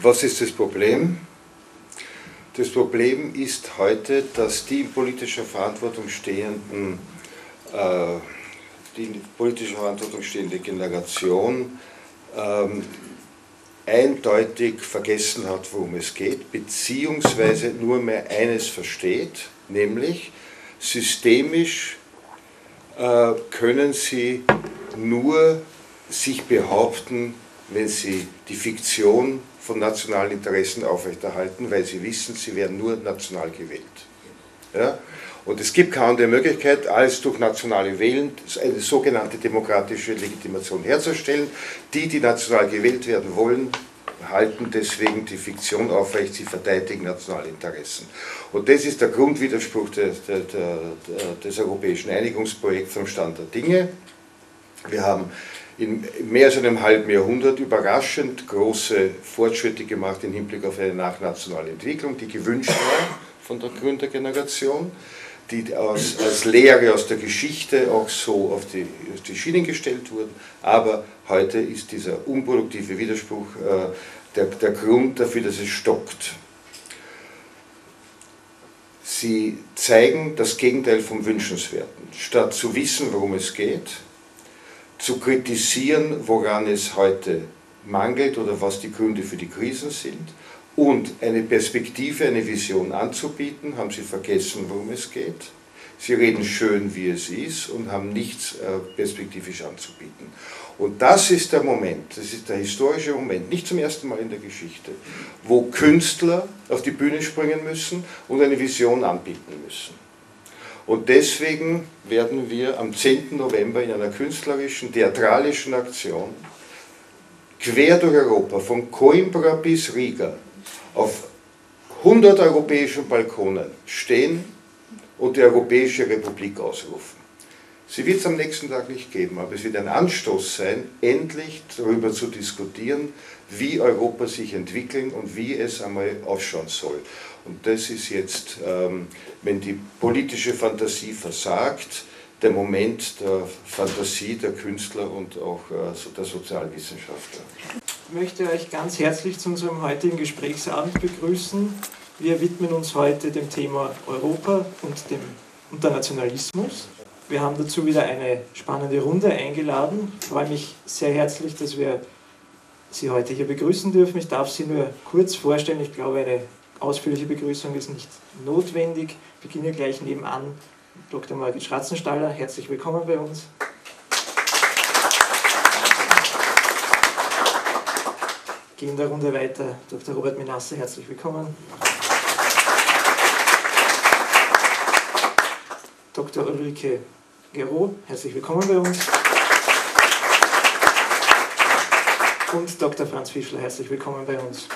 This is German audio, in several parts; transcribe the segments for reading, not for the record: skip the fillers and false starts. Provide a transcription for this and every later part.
Was ist das Problem? Das Problem ist heute, dass die in politischer Verantwortung stehende Generation eindeutig vergessen hat, worum es geht, beziehungsweise nur mehr eines versteht, nämlich systemisch können sie nur sich behaupten, wenn sie die Fiktion von nationalen Interessen aufrechterhalten, weil sie wissen, sie werden nur national gewählt. Ja? Und es gibt keine andere Möglichkeit, als durch nationale Wählen eine sogenannte demokratische Legitimation herzustellen. Die national gewählt werden wollen, halten deswegen die Fiktion aufrecht, sie verteidigen nationale Interessen. Und das ist der Grundwiderspruch des europäischen Einigungsprojekts am Stand der Dinge. Wir haben in mehr als einem halben Jahrhundert überraschend große Fortschritte gemacht im Hinblick auf eine nachnationale Entwicklung, die gewünscht war von der Gründergeneration, die als Lehre aus der Geschichte auch so auf die Schienen gestellt wurden. Aber heute ist dieser unproduktive Widerspruch der Grund dafür, dass es stockt. Sie zeigen das Gegenteil vom Wünschenswerten. Statt zu wissen, worum es geht, zu kritisieren, woran es heute mangelt oder was die Gründe für die Krisen sind und eine Perspektive, eine Vision anzubieten, haben sie vergessen, worum es geht. Sie reden schön, wie es ist und haben nichts perspektivisch anzubieten. Und das ist der Moment, das ist der historische Moment, nicht zum ersten Mal in der Geschichte, wo Künstler auf die Bühne springen müssen und eine Vision anbieten müssen. Und deswegen werden wir am 10. November in einer künstlerischen, theatralischen Aktion quer durch Europa, von Coimbra bis Riga, auf 100 europäischen Balkonen stehen und die Europäische Republik ausrufen. Sie wird es am nächsten Tag nicht geben, aber es wird ein Anstoß sein, endlich darüber zu diskutieren, wie Europa sich entwickeln und wie es einmal ausschauen soll. Und das ist jetzt, wenn die politische Fantasie versagt, der Moment der Fantasie der Künstler und auch der Sozialwissenschaftler. Ich möchte euch ganz herzlich zu unserem heutigen Gesprächsabend begrüßen. Wir widmen uns heute dem Thema Europa und dem Internationalismus. Wir haben dazu wieder eine spannende Runde eingeladen. Ich freue mich sehr herzlich, dass wir Sie heute hier begrüßen dürfen. Ich darf Sie nur kurz vorstellen. Ich glaube, eine ausführliche Begrüßung ist nicht notwendig. Ich beginne gleich nebenan. Dr. Margit Schratzenstaller, herzlich willkommen bei uns. Gehen der Runde weiter. Dr. Robert Menasse, herzlich willkommen. Dr. Ulrike Gero, herzlich willkommen bei uns. Und Dr. Franz Fischler, herzlich willkommen bei uns.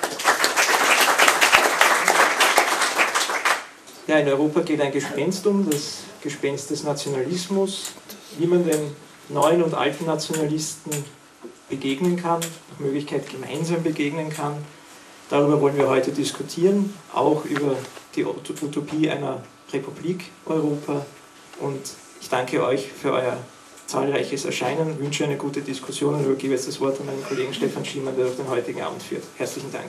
Ja, in Europa geht ein Gespenst um, das Gespenst des Nationalismus, wie man den neuen und alten Nationalisten begegnen kann, nach Möglichkeit gemeinsam begegnen kann. Darüber wollen wir heute diskutieren, auch über die Utopie einer Republik Europa. Und ich danke euch für euer zahlreiches Erscheinen, wünsche eine gute Diskussion und übergebe jetzt das Wort an meinen Kollegen Stefan Schiemann, der den heutigen Abend führt. Herzlichen Dank.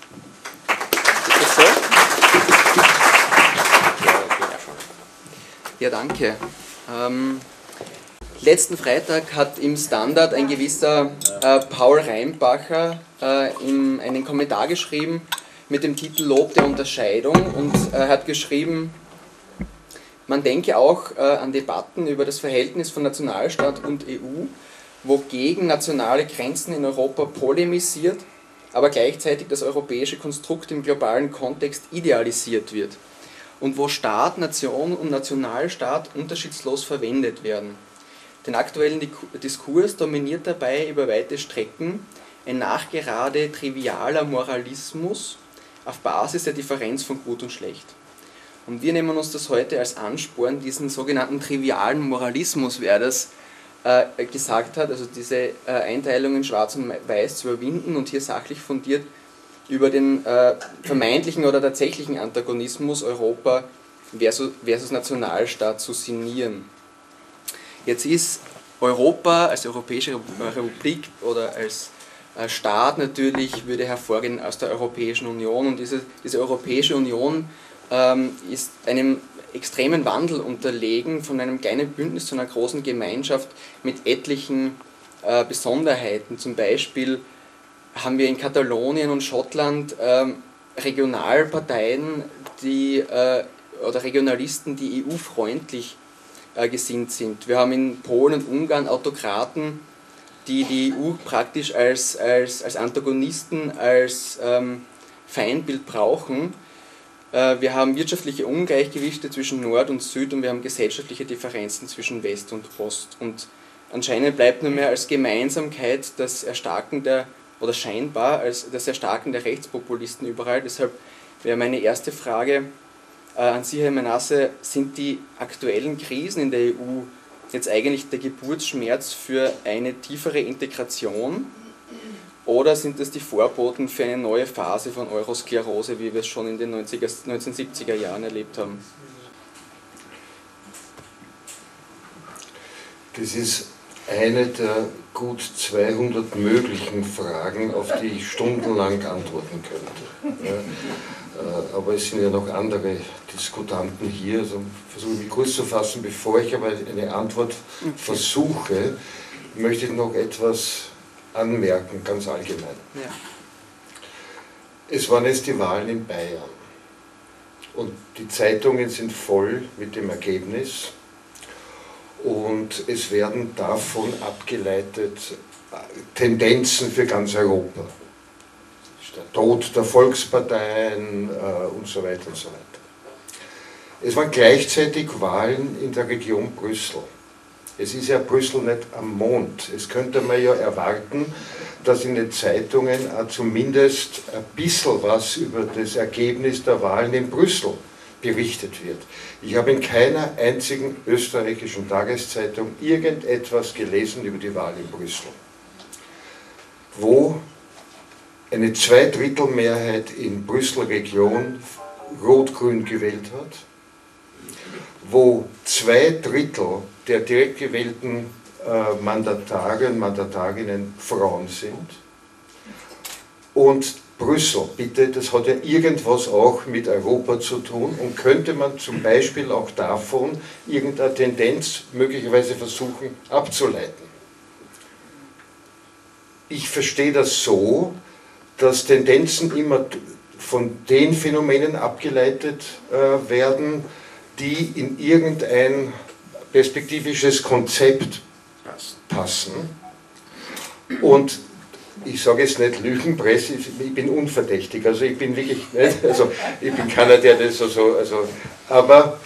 Ja, danke. Letzten Freitag hat im Standard ein gewisser Paul Reinbacher einen Kommentar geschrieben mit dem Titel Lob der Unterscheidung und er hat geschrieben, man denke auch an Debatten über das Verhältnis von Nationalstaat und EU, wo gegen nationale Grenzen in Europa polemisiert, aber gleichzeitig das europäische Konstrukt im globalen Kontext idealisiert wird und wo Staat, Nation und Nationalstaat unterschiedslos verwendet werden. Den aktuellen Diskurs dominiert dabei über weite Strecken ein nachgerade trivialer Moralismus auf Basis der Differenz von Gut und Schlecht. Und wir nehmen uns das heute als Ansporn, diesen sogenannten trivialen Moralismus, wer das gesagt hat, also diese Einteilung in Schwarz und Weiß zu überwinden und hier sachlich fundiert über den vermeintlichen oder tatsächlichen Antagonismus Europa versus Nationalstaat zu sinnieren. Jetzt ist Europa als Europäische Republik oder als Staat natürlich würde hervorgehen aus der Europäischen Union, und diese Europäische Union ist einem extremen Wandel unterlegen, von einem kleinen Bündnis zu einer großen Gemeinschaft mit etlichen Besonderheiten. Zum Beispiel haben wir in Katalonien und Schottland Regionalparteien, oder Regionalisten, die EU-freundlich gesinnt sind. Wir haben in Polen und Ungarn Autokraten, die die EU praktisch als Antagonisten, als Feindbild brauchen. Wir haben wirtschaftliche Ungleichgewichte zwischen Nord und Süd, und wir haben gesellschaftliche Differenzen zwischen West und Ost. Und anscheinend bleibt nur mehr als Gemeinsamkeit das Erstarken scheinbar als das Erstarken der Rechtspopulisten überall. Deshalb wäre meine erste Frage an Sie, Herr Menasse: Sind die aktuellen Krisen in der EU jetzt eigentlich der Geburtsschmerz für eine tiefere Integration, oder sind das die Vorboten für eine neue Phase von Eurosklerose, wie wir es schon in den 1970er Jahren erlebt haben? Das ist eine der gut 200 möglichen Fragen, auf die ich stundenlang antworten könnte. Ja, aber es sind ja noch andere Diskutanten hier, also versuche ich mich kurz zu fassen. Bevor ich aber eine Antwort versuche, möchte ich noch etwas anmerken, ganz allgemein. Ja. Es waren jetzt die Wahlen in Bayern und die Zeitungen sind voll mit dem Ergebnis. Und es werden davon abgeleitet Tendenzen für ganz Europa. Der Tod der Volksparteien und so weiter und so weiter. Es waren gleichzeitig Wahlen in der Region Brüssel. Es ist ja Brüssel nicht am Mond. Es könnte man ja erwarten, dass in den Zeitungen zumindest ein bisschen was über das Ergebnis der Wahlen in Brüssel berichtet wird. Ich habe in keiner einzigen österreichischen Tageszeitung irgendetwas gelesen über die Wahl in Brüssel, wo eine Zweidrittelmehrheit in Brüssel-Region Rot-Grün gewählt hat, wo 2/3 der direkt gewählten Mandatare und Mandatarinnen Frauen sind. Und Brüssel, bitte, das hat ja irgendwas auch mit Europa zu tun, und könnte man zum Beispiel auch davon irgendeine Tendenz möglicherweise versuchen abzuleiten. Ich verstehe das so, dass Tendenzen immer von den Phänomenen abgeleitet werden, die in irgendein perspektivisches Konzept passen. Und ich sage jetzt nicht Lügenpresse, ich bin unverdächtig, also ich bin wirklich nicht, also ich bin keiner, der das so, aber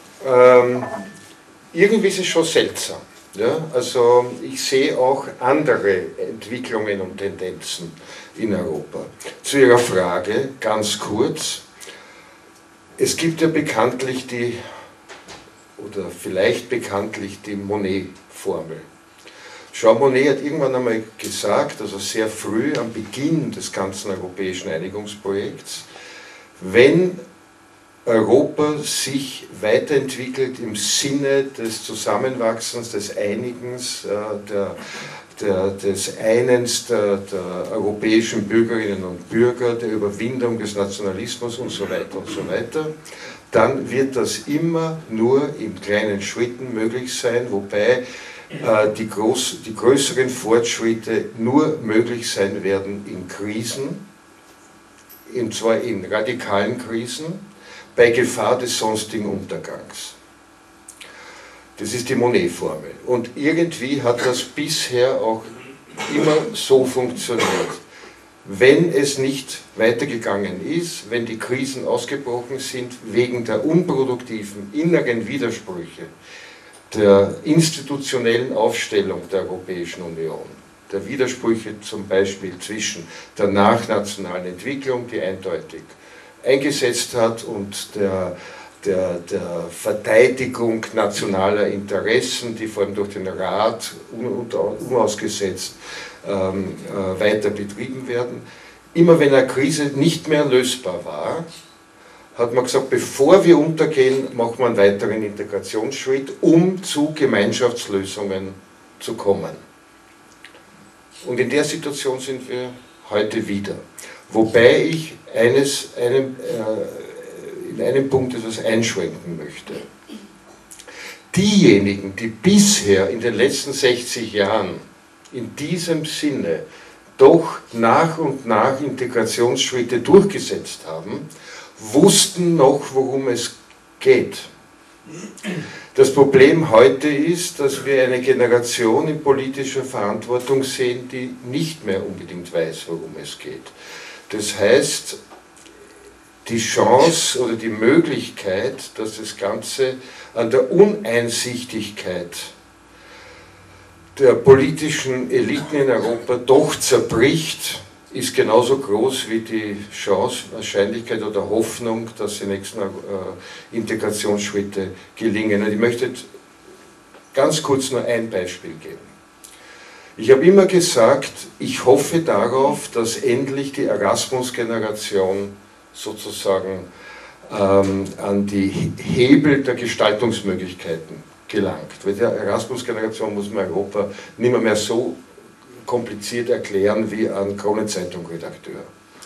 irgendwie ist es schon seltsam. Ja? Also ich sehe auch andere Entwicklungen und Tendenzen in Europa. Zu Ihrer Frage ganz kurz: Es gibt ja bekanntlich oder vielleicht bekanntlich die Monnet-Formel. Jean Monnet hat irgendwann einmal gesagt, also sehr früh am Beginn des ganzen europäischen Einigungsprojekts, wenn Europa sich weiterentwickelt im Sinne des Zusammenwachsens, des Einigens, des Einens der europäischen Bürgerinnen und Bürger, der Überwindung des Nationalismus und so weiter, dann wird das immer nur in kleinen Schritten möglich sein, wobei die größeren Fortschritte nur möglich sein werden in Krisen, und zwar in radikalen Krisen, bei Gefahr des sonstigen Untergangs. Das ist die Monnet-Formel. Und irgendwie hat das bisher auch immer so funktioniert. Wenn es nicht weitergegangen ist, wenn die Krisen ausgebrochen sind wegen der unproduktiven inneren Widersprüche der institutionellen Aufstellung der Europäischen Union, der Widersprüche zum Beispiel zwischen der nachnationalen Entwicklung, die eindeutig eingesetzt hat, und der Verteidigung nationaler Interessen, die vor allem durch den Rat unausgesetzt weiter betrieben werden. Immer wenn eine Krise nicht mehr lösbar war, hat man gesagt, bevor wir untergehen, machen wir einen weiteren Integrationsschritt, um zu Gemeinschaftslösungen zu kommen. Und in der Situation sind wir heute wieder. Wobei ich in einem Punkt etwas einschränken möchte. Diejenigen, die bisher in den letzten 60 Jahren in diesem Sinne doch nach und nach Integrationsschritte durchgesetzt haben, wussten noch, worum es geht. Das Problem heute ist, dass wir eine Generation in politischer Verantwortung sehen, die nicht mehr unbedingt weiß, worum es geht. Das heißt, die Chance oder die Möglichkeit, dass das Ganze an der Uneinsichtigkeit der politischen Eliten in Europa doch zerbricht, ist genauso groß wie die Chance, Wahrscheinlichkeit oder Hoffnung, dass die nächsten Integrationsschritte gelingen. Und ich möchte ganz kurz nur ein Beispiel geben. Ich habe immer gesagt, ich hoffe darauf, dass endlich die Erasmus-Generation sozusagen an die Hebel der Gestaltungsmöglichkeiten gelangt. Weil der Erasmus-Generation muss man Europa nicht mehr so kompliziert erklären wie ein Kronenzeitung-Redakteur.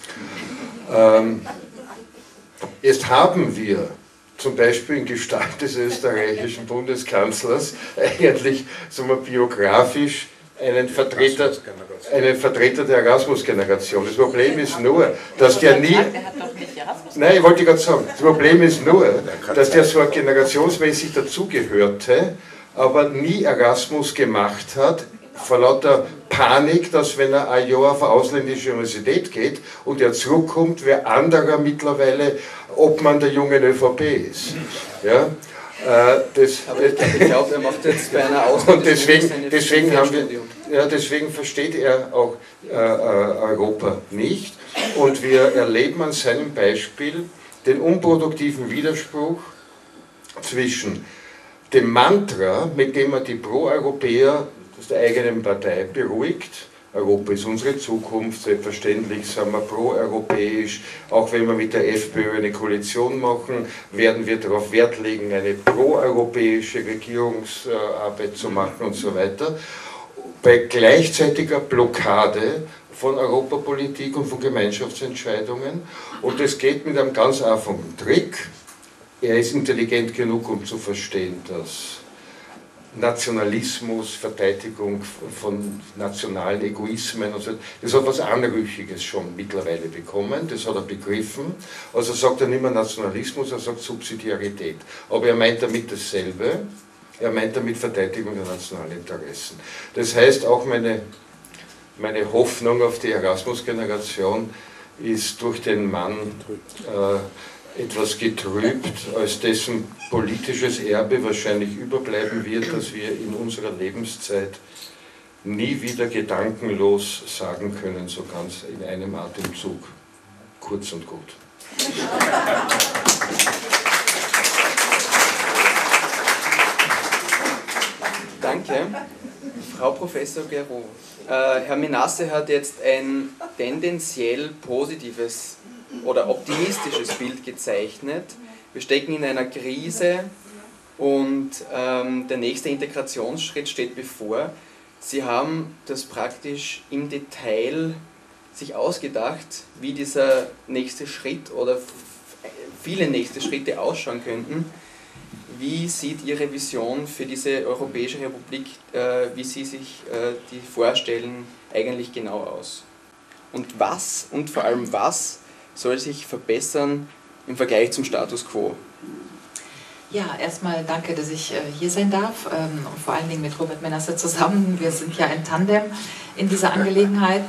Jetzt haben wir zum Beispiel in Gestalt des österreichischen Bundeskanzlers eigentlich, sagen wir, biografisch einen Vertreter der Erasmus-Generation. Das Problem ist nur, dass der nie... Nein, ich wollte gerade sagen, das Problem ist nur, dass der so generationsmäßig dazugehörte, aber nie Erasmus gemacht hat, vor lauter Panik, dass wenn er ein Jahr auf eine ausländische Universität geht und er zurückkommt, wer anderer mittlerweile Obmann der jungen ÖVP ist. Ja? Aber ich glaube, er macht jetzt bei einer Ausländischen und deswegen versteht er auch Europa nicht. Und wir erleben an seinem Beispiel den unproduktiven Widerspruch zwischen dem Mantra, mit dem er die Pro-Europäer aus der eigenen Partei beruhigt. Europa ist unsere Zukunft, selbstverständlich sind wir pro-europäisch, auch wenn wir mit der FPÖ eine Koalition machen, werden wir darauf Wert legen, eine pro-europäische Regierungsarbeit zu machen und so weiter. Bei gleichzeitiger Blockade von Europapolitik und von Gemeinschaftsentscheidungen, und das geht mit einem ganz einfachen Trick. Er ist intelligent genug, um zu verstehen, dass Nationalismus, Verteidigung von nationalen Egoismen und so, das hat was Anrüchiges schon mittlerweile bekommen, das hat er begriffen. Also sagt er nicht mehr Nationalismus, er sagt Subsidiarität. Aber er meint damit dasselbe, er meint damit Verteidigung der nationalen Interessen. Das heißt, auch meine Hoffnung auf die Erasmus-Generation ist durch den Mann etwas getrübt, als dessen politisches Erbe wahrscheinlich überbleiben wird, dass wir in unserer Lebenszeit nie wieder gedankenlos sagen können, so ganz in einem Atemzug, kurz und gut. Danke. Frau Professor Guéraud, Herr Menasse hat jetzt ein tendenziell positives oder optimistisches Bild gezeichnet. Wir stecken in einer Krise und der nächste Integrationsschritt steht bevor. Sie haben das praktisch im Detail sich ausgedacht, wie dieser nächste Schritt oder viele nächste Schritte ausschauen könnten. Wie sieht Ihre Vision für diese Europäische Republik, wie Sie sich die vorstellen, eigentlich genau aus? Und was und vor allem was soll sich verbessern im Vergleich zum Status quo? Ja, erstmal danke, dass ich hier sein darf und vor allen Dingen mit Robert Menasse zusammen. Wir sind ja ein Tandem in dieser Angelegenheit.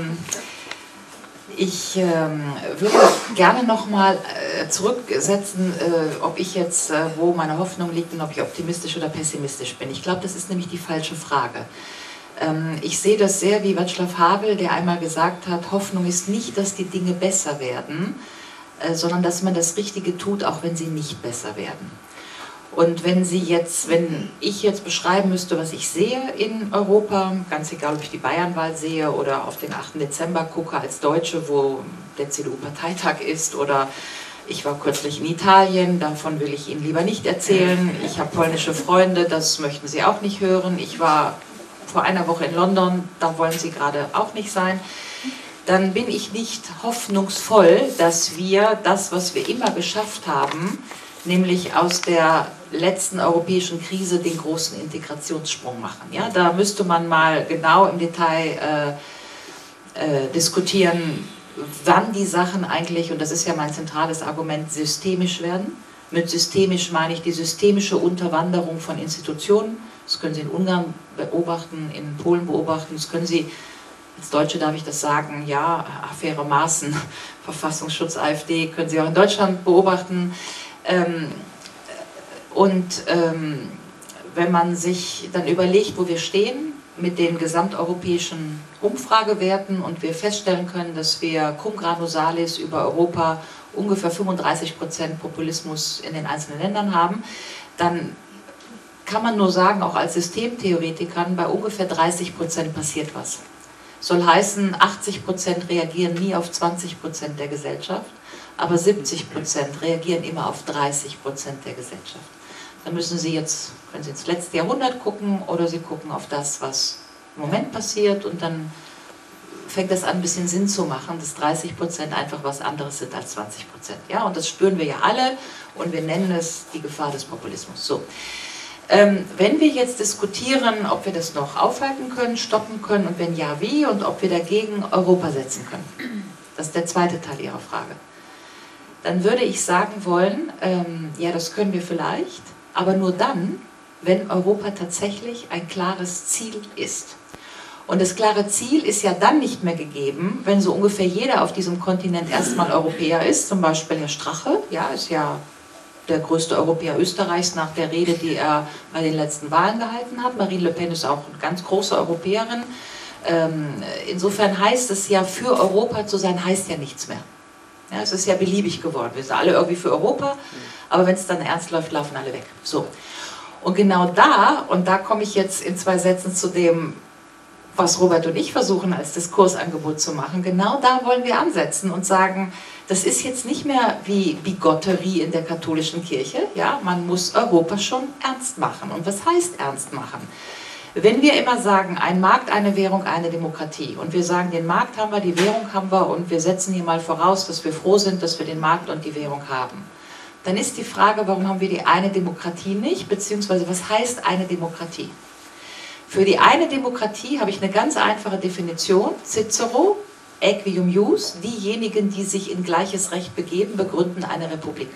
Ich würde gerne nochmal zurücksetzen, ob ich jetzt, wo meine Hoffnung liegt und ob ich optimistisch oder pessimistisch bin. Ich glaube, das ist nämlich die falsche Frage. Ich sehe das sehr wie Václav Havel, der einmal gesagt hat, Hoffnung ist nicht, dass die Dinge besser werden, sondern dass man das Richtige tut, auch wenn sie nicht besser werden. Und wenn ich jetzt beschreiben müsste, was ich sehe in Europa, ganz egal, ob ich die Bayernwahl sehe oder auf den 8. Dezember gucke als Deutsche, wo der CDU-Parteitag ist, oder ich war kürzlich in Italien, davon will ich Ihnen lieber nicht erzählen. Ich habe polnische Freunde, das möchten Sie auch nicht hören. Ich war vor einer Woche in London, da wollen Sie gerade auch nicht sein, dann bin ich nicht hoffnungsvoll, dass wir das, was wir immer geschafft haben, nämlich aus der letzten europäischen Krise den großen Integrationssprung machen. Ja, da müsste man mal genau im Detail diskutieren, wann die Sachen eigentlich, und das ist ja mein zentrales Argument, systemisch werden. Mit systemisch meine ich die systemische Unterwanderung von Institutionen. Das können Sie in Ungarn beobachten, in Polen beobachten, das können Sie, als Deutsche darf ich das sagen, ja, Affäre Maaßen, Verfassungsschutz, AfD, können Sie auch in Deutschland beobachten. Wenn man sich dann überlegt, wo wir stehen mit den gesamteuropäischen Umfragewerten und wir feststellen können, dass wir cum grano salis über Europa ungefähr 35% Populismus in den einzelnen Ländern haben, dann kann man nur sagen, auch als Systemtheoretikern, bei ungefähr 30% passiert was. Soll heißen, 80% reagieren nie auf 20% der Gesellschaft, aber 70% reagieren immer auf 30% der Gesellschaft. Da müssen Sie jetzt, können Sie ins letzte Jahrhundert gucken oder Sie gucken auf das, was im Moment passiert und dann fängt das an, ein bisschen Sinn zu machen, dass 30% einfach was anderes sind als 20%. Ja? Und das spüren wir ja alle und wir nennen es die Gefahr des Populismus. So. Wenn wir jetzt diskutieren, ob wir das noch aufhalten können, stoppen können und wenn ja, wie und ob wir dagegen Europa setzen können. Das ist der zweite Teil Ihrer Frage. Dann würde ich sagen wollen, ja, das können wir vielleicht, aber nur dann, wenn Europa tatsächlich ein klares Ziel ist. Und das klare Ziel ist ja dann nicht mehr gegeben, wenn so ungefähr jeder auf diesem Kontinent erstmal Europäer ist, zum Beispiel Herr Strache, ja, ist ja der größte Europäer Österreichs nach der Rede, die er bei den letzten Wahlen gehalten hat. Marine Le Pen ist auch eine ganz große Europäerin. Insofern heißt es ja, für Europa zu sein, heißt ja nichts mehr. Ja, es ist ja beliebig geworden. Wir sind alle irgendwie für Europa, aber wenn es dann ernst läuft, laufen alle weg. So. Und genau da, und da komme ich jetzt in 2 Sätzen zu dem, was Robert und ich versuchen als Diskursangebot zu machen, genau da wollen wir ansetzen und sagen, das ist jetzt nicht mehr wie Bigotterie in der katholischen Kirche, ja, man muss Europa schon ernst machen. Und was heißt ernst machen? Wenn wir immer sagen, ein Markt, eine Währung, eine Demokratie und wir sagen, den Markt haben wir, die Währung haben wir und wir setzen hier mal voraus, dass wir froh sind, dass wir den Markt und die Währung haben, dann ist die Frage, warum haben wir die eine Demokratie nicht, beziehungsweise was heißt eine Demokratie? Für die eine Demokratie habe ich eine ganz einfache Definition, Cicero, Aequium Ius, diejenigen, die sich in gleiches Recht begeben, begründen eine Republik.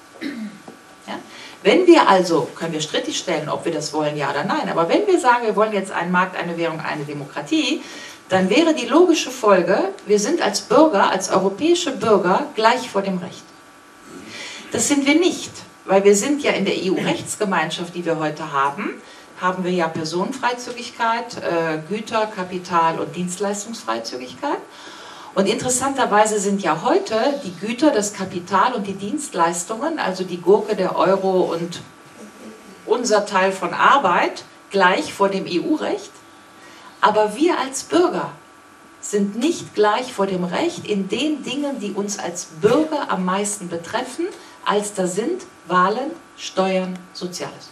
Ja? Wenn wir also, können wir strittig stellen, ob wir das wollen, ja oder nein, aber wenn wir sagen, wir wollen jetzt einen Markt, eine Währung, eine Demokratie, dann wäre die logische Folge, wir sind als Bürger, als europäische Bürger gleich vor dem Recht. Das sind wir nicht, weil wir sind ja in der EU-Rechtsgemeinschaft, die wir heute haben wir ja Personenfreizügigkeit, Güter-, Kapital- und Dienstleistungsfreizügigkeit. Und interessanterweise sind ja heute die Güter, das Kapital und die Dienstleistungen, also die Gurke, der Euro und unser Teil von Arbeit, gleich vor dem EU-Recht. Aber wir als Bürger sind nicht gleich vor dem Recht in den Dingen, die uns als Bürger am meisten betreffen, als da sind Wahlen, Steuern, Soziales.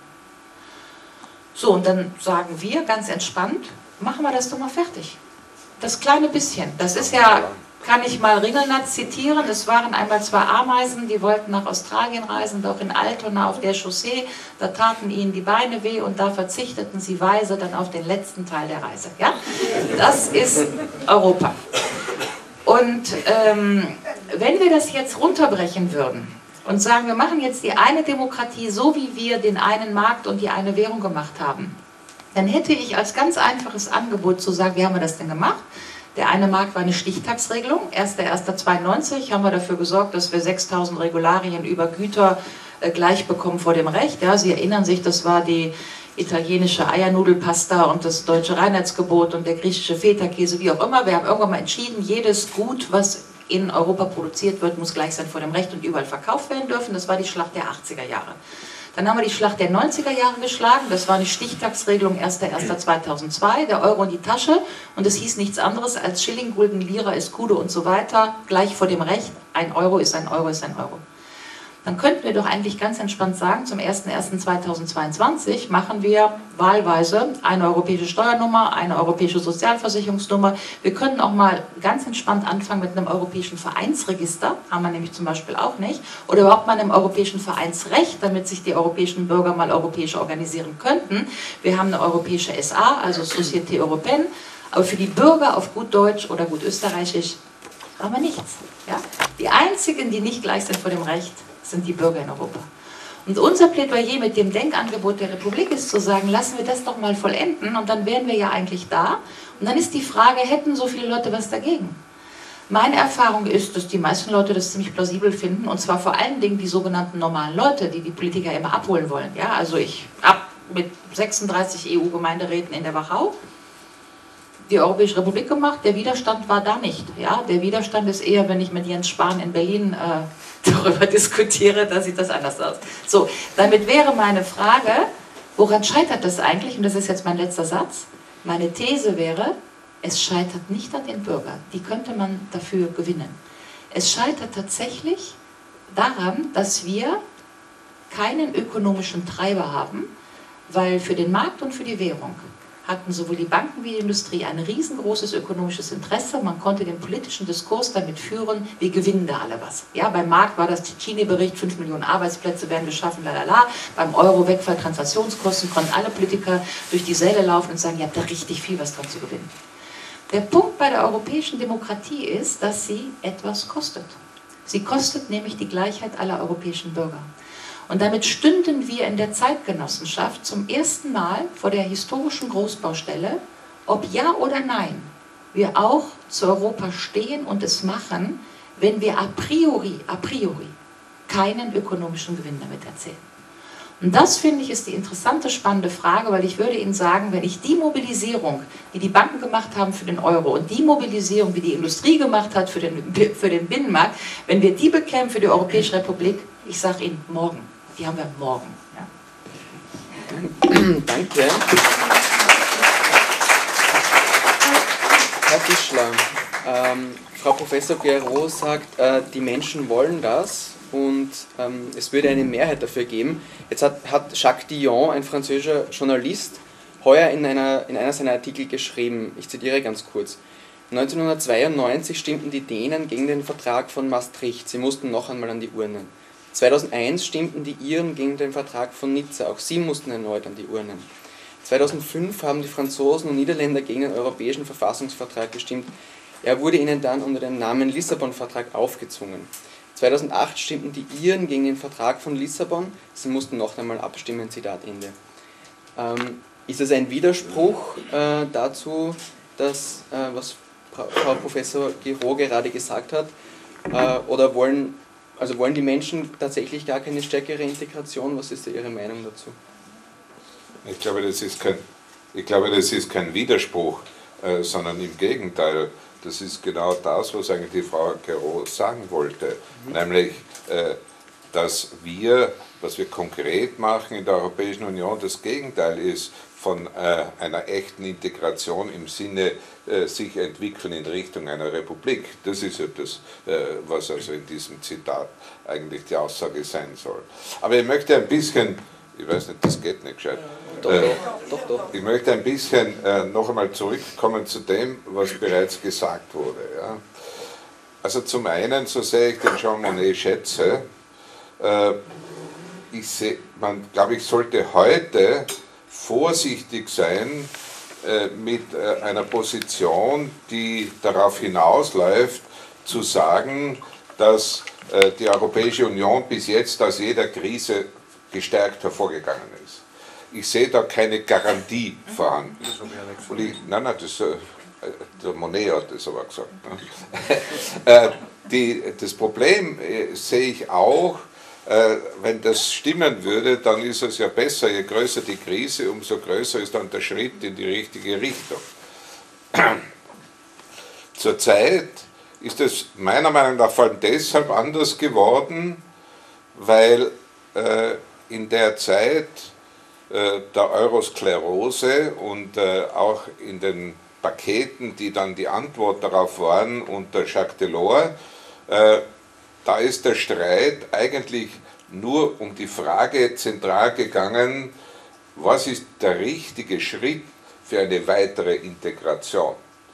So, und dann sagen wir ganz entspannt, machen wir das doch mal fertig. Das kleine bisschen, das ist ja, kann ich mal Ringelnatz zitieren, es waren einmal 2 Ameisen, die wollten nach Australien reisen, doch in Altona auf der Chaussee, da taten ihnen die Beine weh und da verzichteten sie weise dann auf den letzten Teil der Reise. Ja? Das ist Europa. Und wenn wir das jetzt runterbrechen würden, und sagen, wir machen jetzt die eine Demokratie so, wie wir den einen Markt und die eine Währung gemacht haben, dann hätte ich als ganz einfaches Angebot zu sagen, wie haben wir das denn gemacht? Der eine Markt war eine Stichtagsregelung, 1.1.92 haben wir dafür gesorgt, dass wir 6.000 Regularien über Güter gleich bekommen vor dem Recht. Ja, Sie erinnern sich, das war die italienische Eiernudelpasta und das deutsche Reinheitsgebot und der griechische Feta-Käse, wie auch immer. Wir haben irgendwann mal entschieden, jedes Gut, was in Europa produziert wird, muss gleich sein vor dem Recht und überall verkauft werden dürfen. Das war die Schlacht der 80er Jahre. Dann haben wir die Schlacht der 90er Jahre geschlagen. Das war eine Stichtagsregelung 1.1.2002, der Euro in die Tasche. Und es hieß nichts anderes als Schilling, Gulden, Lira, Escudo und so weiter. Gleich vor dem Recht, ein Euro ist ein Euro ist ein Euro. dann könnten wir doch eigentlich ganz entspannt sagen, zum 01.01.2022 machen wir wahlweise eine europäische Steuernummer, eine europäische Sozialversicherungsnummer. Wir können auch mal ganz entspannt anfangen mit einem europäischen Vereinsregister, haben wir nämlich zum Beispiel auch nicht, oder überhaupt mal einem europäischen Vereinsrecht, damit sich die europäischen Bürger mal europäisch organisieren könnten. Wir haben eine europäische SA, also Société Européenne, aber für die Bürger auf gut Deutsch oder gut Österreichisch haben wir nichts. Ja? Die einzigen, die nicht gleich sind vor dem Recht, sind die Bürger in Europa. Und unser Plädoyer mit dem Denkangebot der Republik ist zu sagen, lassen wir das doch mal vollenden und dann wären wir ja eigentlich da. Und dann ist die Frage, hätten so viele Leute was dagegen? Meine Erfahrung ist, dass die meisten Leute das ziemlich plausibel finden und zwar vor allen Dingen die sogenannten normalen Leute, die die Politiker immer abholen wollen. Ja, also ich habe mit 36 EU-Gemeinderäten in der Wachau die Europäische Republik gemacht, der Widerstand war da nicht. Ja? Der Widerstand ist eher, wenn ich mit Jens Spahn in Berlin darüber diskutiere, da sieht das anders aus. So, damit wäre meine Frage, woran scheitert das eigentlich? Und das ist jetzt mein letzter Satz. Meine These wäre, es scheitert nicht an den Bürgern. Die könnte man dafür gewinnen. Es scheitert tatsächlich daran, dass wir keinen ökonomischen Treiber haben, weil für den Markt und für die Währung hatten sowohl die Banken wie die Industrie ein riesengroßes ökonomisches Interesse. Man konnte den politischen Diskurs damit führen, wir gewinnen da alle was. Ja, beim Markt war das Ticini-Bericht, 5 Millionen Arbeitsplätze werden geschaffen, lalala. Beim Euro-Wegfall, Transaktionskosten, konnten alle Politiker durch die Säle laufen und sagen, ihr habt da richtig viel was dran zu gewinnen. Der Punkt bei der europäischen Demokratie ist, dass sie etwas kostet. Sie kostet nämlich die Gleichheit aller europäischen Bürger. Und damit stünden wir in der Zeitgenossenschaft zum ersten Mal vor der historischen Großbaustelle, ob ja oder nein, wir auch zu Europa stehen und es machen, wenn wir a priori keinen ökonomischen Gewinn damit erzielen. Und das, finde ich, ist die interessante, spannende Frage, weil ich würde Ihnen sagen, wenn ich die Mobilisierung, die die Banken gemacht haben für den Euro und die Mobilisierung, die die Industrie gemacht hat für den Binnenmarkt, wenn wir die bekämen für die Europäische Republik, ich sage Ihnen, morgen. Die haben wir morgen. Ja. Danke. Herr Fischler, Frau Professor Guerreau sagt, die Menschen wollen das und es würde eine Mehrheit dafür geben. Jetzt hat Jacques Dion, ein französischer Journalist, heuer in einer seiner Artikel geschrieben, ich zitiere ganz kurz: 1992 stimmten die Dänen gegen den Vertrag von Maastricht, sie mussten noch einmal an die Urnen. 2001 stimmten die Iren gegen den Vertrag von Nizza, auch sie mussten erneut an die Urnen. 2005 haben die Franzosen und Niederländer gegen den Europäischen Verfassungsvertrag gestimmt. Er wurde ihnen dann unter dem Namen Lissabon-Vertrag aufgezwungen. 2008 stimmten die Iren gegen den Vertrag von Lissabon, sie mussten noch einmal abstimmen, Zitat Ende. Ist es ein Widerspruch dazu, was Frau Professor Guerreau gerade gesagt hat, oder wollen die Menschen tatsächlich gar keine stärkere Integration? Was ist da Ihre Meinung dazu? Ich glaube, das ist kein Widerspruch, sondern im Gegenteil. Das ist genau das, was eigentlich die Frau Guerreau sagen wollte. Nämlich, dass was wir konkret machen in der Europäischen Union, das Gegenteil ist von einer echten Integration im Sinne sich entwickeln in Richtung einer Republik. Das ist ja das, was also in diesem Zitat eigentlich die Aussage sein soll. Aber ich möchte ein bisschen, ich weiß nicht, das geht nicht gescheit. Doch. Ich möchte ein bisschen noch einmal zurückkommen zu dem, was bereits gesagt wurde. Ja. Also zum einen, so sehr ich den Jean Monnet schätze, ich sollte heute vorsichtig sein mit einer Position, die darauf hinausläuft, zu sagen, dass die Europäische Union bis jetzt aus jeder Krise gestärkt hervorgegangen ist. Ich sehe da keine Garantie vorhanden. Der Monnet hat das aber gesagt. Ne? Das Problem sehe ich auch, wenn das stimmen würde, dann ist es ja besser, je größer die Krise, umso größer ist dann der Schritt in die richtige Richtung. Zurzeit ist es meiner Meinung nach vor allem deshalb anders geworden, weil in der Zeit der Eurosklerose und auch in den Paketen, die dann die Antwort darauf waren unter Jacques Delors, da ist der Streit eigentlich nur um die Frage zentral gegangen, was ist der richtige Schritt für eine weitere Integration.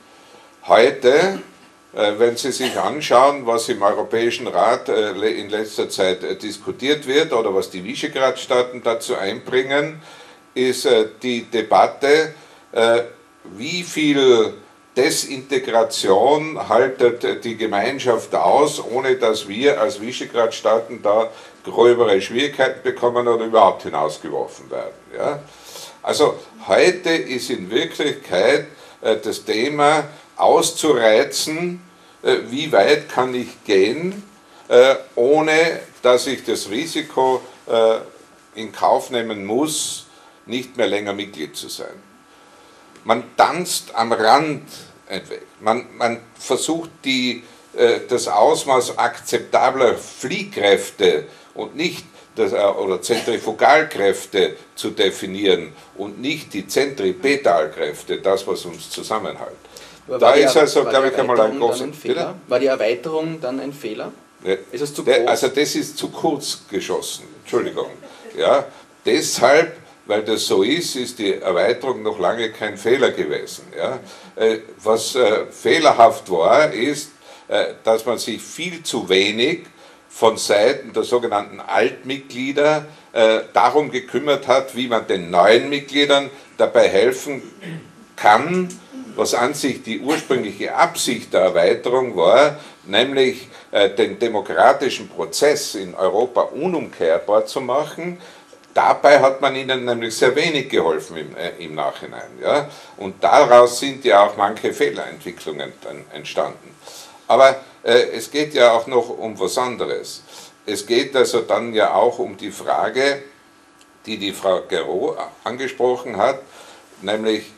Heute, wenn Sie sich anschauen, was im Europäischen Rat in letzter Zeit diskutiert wird oder was die Visegrad-Staaten dazu einbringen, ist die Debatte, wie viel Desintegration haltet die Gemeinschaft aus, ohne dass wir als Visegrad-Staaten da gröbere Schwierigkeiten bekommen oder überhaupt hinausgeworfen werden. Ja? Also heute ist in Wirklichkeit das Thema auszureizen, wie weit kann ich gehen, ohne dass ich das Risiko in Kauf nehmen muss, nicht mehr länger Mitglied zu sein. Man tanzt am Rand entweg. Man versucht das Ausmaß akzeptabler Fliehkräfte und nicht oder Zentrifugalkräfte zu definieren und nicht die Zentripetalkräfte, das, was uns zusammenhält. Da ist also, glaube ich, einmal ein großer Fehler. War die Erweiterung dann ein Fehler? Ja. Ist es zu groß? Also das ist zu kurz geschossen, Entschuldigung. Ja, deshalb, weil das so ist die Erweiterung noch lange kein Fehler gewesen. Ja. Was fehlerhaft war, ist, dass man sich viel zu wenig von Seiten der sogenannten Altmitglieder darum gekümmert hat, wie man den neuen Mitgliedern dabei helfen kann, was an sich die ursprüngliche Absicht der Erweiterung war, nämlich den demokratischen Prozess in Europa unumkehrbar zu machen. Dabei hat man ihnen nämlich sehr wenig geholfen im Nachhinein. Ja? Und daraus sind ja auch manche Fehlerentwicklungen dann entstanden. Aber es geht ja auch noch um was anderes. Es geht also dann ja auch um die Frage, die Frau Guerreau angesprochen hat, nämlich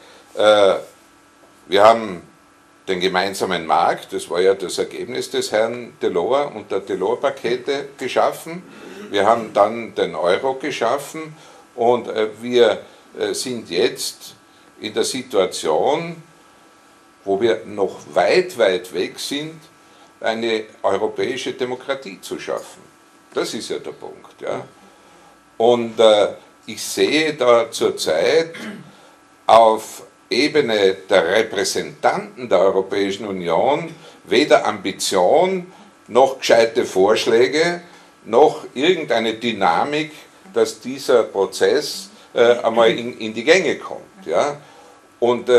wir haben den gemeinsamen Markt, das war ja das Ergebnis des Herrn Delors und der Delors-Pakete geschaffen. Wir haben dann den Euro geschaffen und wir sind jetzt in der Situation, wo wir noch weit, weit weg sind, eine europäische Demokratie zu schaffen. Das ist ja der Punkt. Ja. Und ich sehe da zurzeit auf Ebene der Repräsentanten der Europäischen Union weder Ambition noch gescheite Vorschläge, noch irgendeine Dynamik, dass dieser Prozess einmal in die Gänge kommt. Ja? Und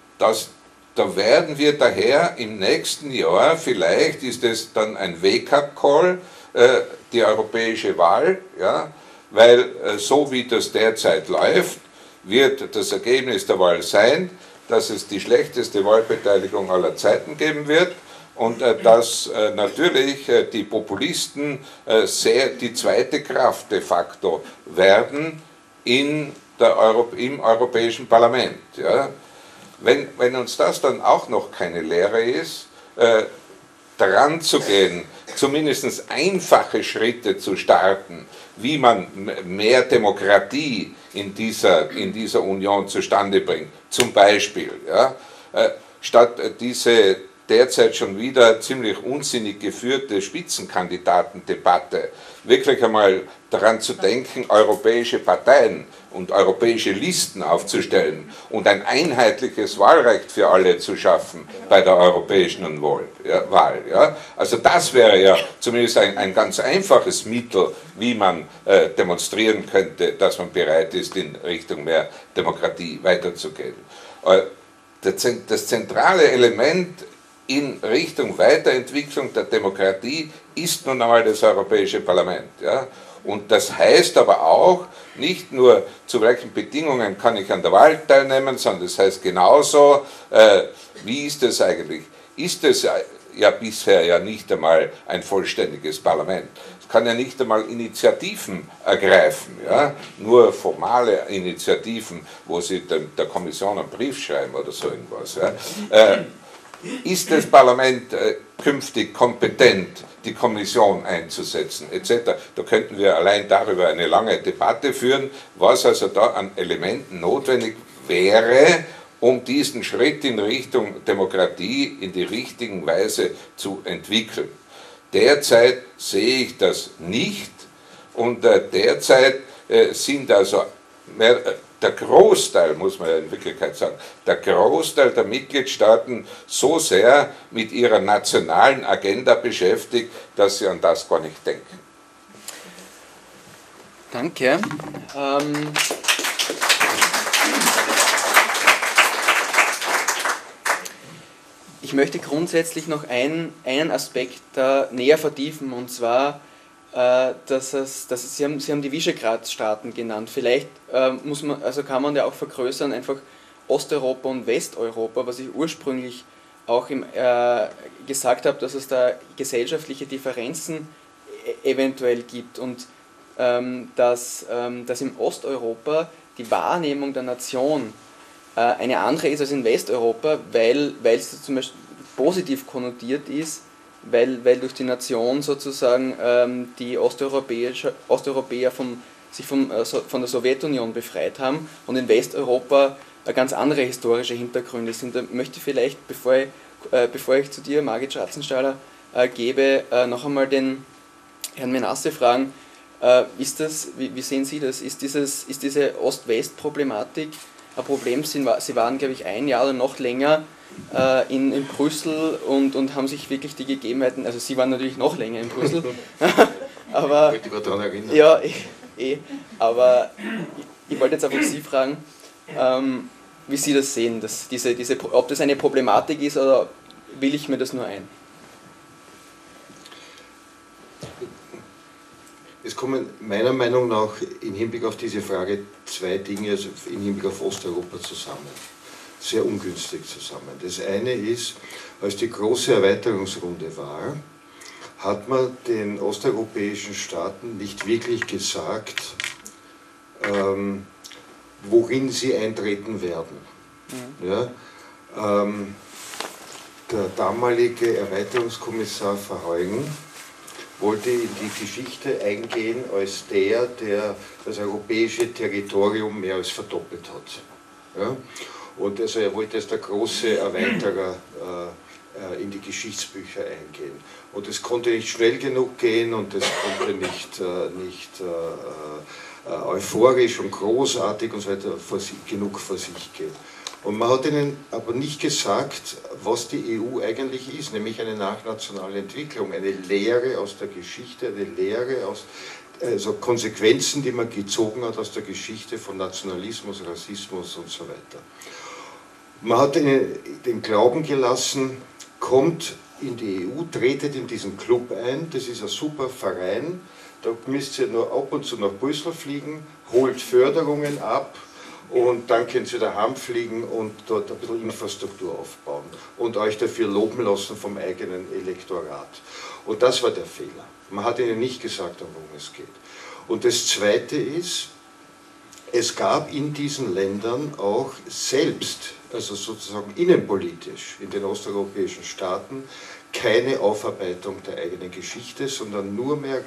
da werden wir daher im nächsten Jahr, vielleicht ist es dann ein Wake-up-Call, die europäische Wahl, ja? Weil so wie das derzeit läuft, wird das Ergebnis der Wahl sein, dass es die schlechteste Wahlbeteiligung aller Zeiten geben wird und dass natürlich die Populisten die zweite Kraft de facto werden im Europäischen Parlament. Ja. Wenn uns das dann auch noch keine Lehre ist, daran zu gehen, zumindest einfache Schritte zu starten, wie man mehr Demokratie in dieser Union zustande bringt. Zum Beispiel, ja, statt diese derzeit schon wieder ziemlich unsinnig geführte Spitzenkandidatendebatte, wirklich einmal daran zu denken, europäische Parteien und europäische Listen aufzustellen und ein einheitliches Wahlrecht für alle zu schaffen bei der europäischen Wahl. Ja. Also das wäre ja zumindest ein ganz einfaches Mittel, wie man demonstrieren könnte, dass man bereit ist, in Richtung mehr Demokratie weiterzugehen. Das zentrale Element in Richtung Weiterentwicklung der Demokratie ist nun einmal das Europäische Parlament. Ja? Und das heißt aber auch, nicht nur zu welchen Bedingungen kann ich an der Wahl teilnehmen, sondern das heißt genauso, wie ist es eigentlich? Ist es ja bisher ja nicht einmal ein vollständiges Parlament. Es kann ja nicht einmal Initiativen ergreifen, ja? Nur formale Initiativen, wo sie der Kommission einen Brief schreiben oder so irgendwas. Ja? Ist das Parlament künftig kompetent, die Kommission einzusetzen, etc. Da könnten wir allein darüber eine lange Debatte führen, was also da an Elementen notwendig wäre, um diesen Schritt in Richtung Demokratie in die richtigen Weise zu entwickeln. Derzeit sehe ich das nicht und derzeit sind also der Großteil, muss man ja in Wirklichkeit sagen, der Großteil der Mitgliedstaaten so sehr mit ihrer nationalen Agenda beschäftigt, dass sie an das gar nicht denken. Danke. Ich möchte grundsätzlich noch einen Aspekt näher vertiefen, und zwar, Sie haben die Visegrad-Staaten genannt. Vielleicht kann man ja auch vergrößern, einfach Osteuropa und Westeuropa, was ich ursprünglich auch gesagt habe, dass es da gesellschaftliche Differenzen eventuell gibt und dass in Osteuropa die Wahrnehmung der Nation eine andere ist als in Westeuropa, weil es zum Beispiel positiv konnotiert ist, weil durch die Nation sozusagen die Osteuropäer sich von der Sowjetunion befreit haben und in Westeuropa ganz andere historische Hintergründe sind. Da möchte ich vielleicht, bevor ich zu dir, Margit Schratzenstaller, gebe, noch einmal den Herrn Menasse fragen, wie sehen Sie das? Ist diese Ost-West-Problematik ein Problem? Sie waren, glaube ich, ein Jahr oder noch länger in Brüssel und haben sich wirklich die Gegebenheiten, also Sie waren natürlich noch länger in Brüssel, aber, ich daran erinnern. Ja, aber ich wollte jetzt einfach Sie fragen, wie Sie das sehen, dass ob das eine Problematik ist oder will ich mir das nur ein? Es kommen meiner Meinung nach im Hinblick auf diese Frage zwei Dinge, also im Hinblick auf Osteuropa zusammen. Sehr ungünstig zusammen. Das eine ist, als die große Erweiterungsrunde war, hat man den osteuropäischen Staaten nicht wirklich gesagt, worin sie eintreten werden. Ja? Der damalige Erweiterungskommissar Verheugen wollte in die Geschichte eingehen als der das europäische Territorium mehr als verdoppelt hat. Ja? Und also er wollte als der große Erweiterer in die Geschichtsbücher eingehen. Und es konnte nicht schnell genug gehen und es konnte nicht euphorisch und großartig und so weiter genug vor sich gehen. Und man hat ihnen aber nicht gesagt, was die EU eigentlich ist, nämlich eine nachnationale Entwicklung, eine Lehre aus der Geschichte, eine Lehre aus Konsequenzen, die man gezogen hat aus der Geschichte von Nationalismus, Rassismus und so weiter. Man hat ihnen den Glauben gelassen, kommt in die EU, tretet in diesen Club ein, das ist ein super Verein, da müsst ihr nur ab und zu nach Brüssel fliegen, holt Förderungen ab, und dann könnt ihr daheim fliegen und dort ein bisschen Infrastruktur aufbauen und euch dafür loben lassen vom eigenen Elektorat. Und das war der Fehler. Man hat ihnen nicht gesagt, worum es geht. Und das Zweite ist, es gab in diesen Ländern auch selbst, also sozusagen innenpolitisch in den osteuropäischen Staaten, keine Aufarbeitung der eigenen Geschichte, sondern nur mehr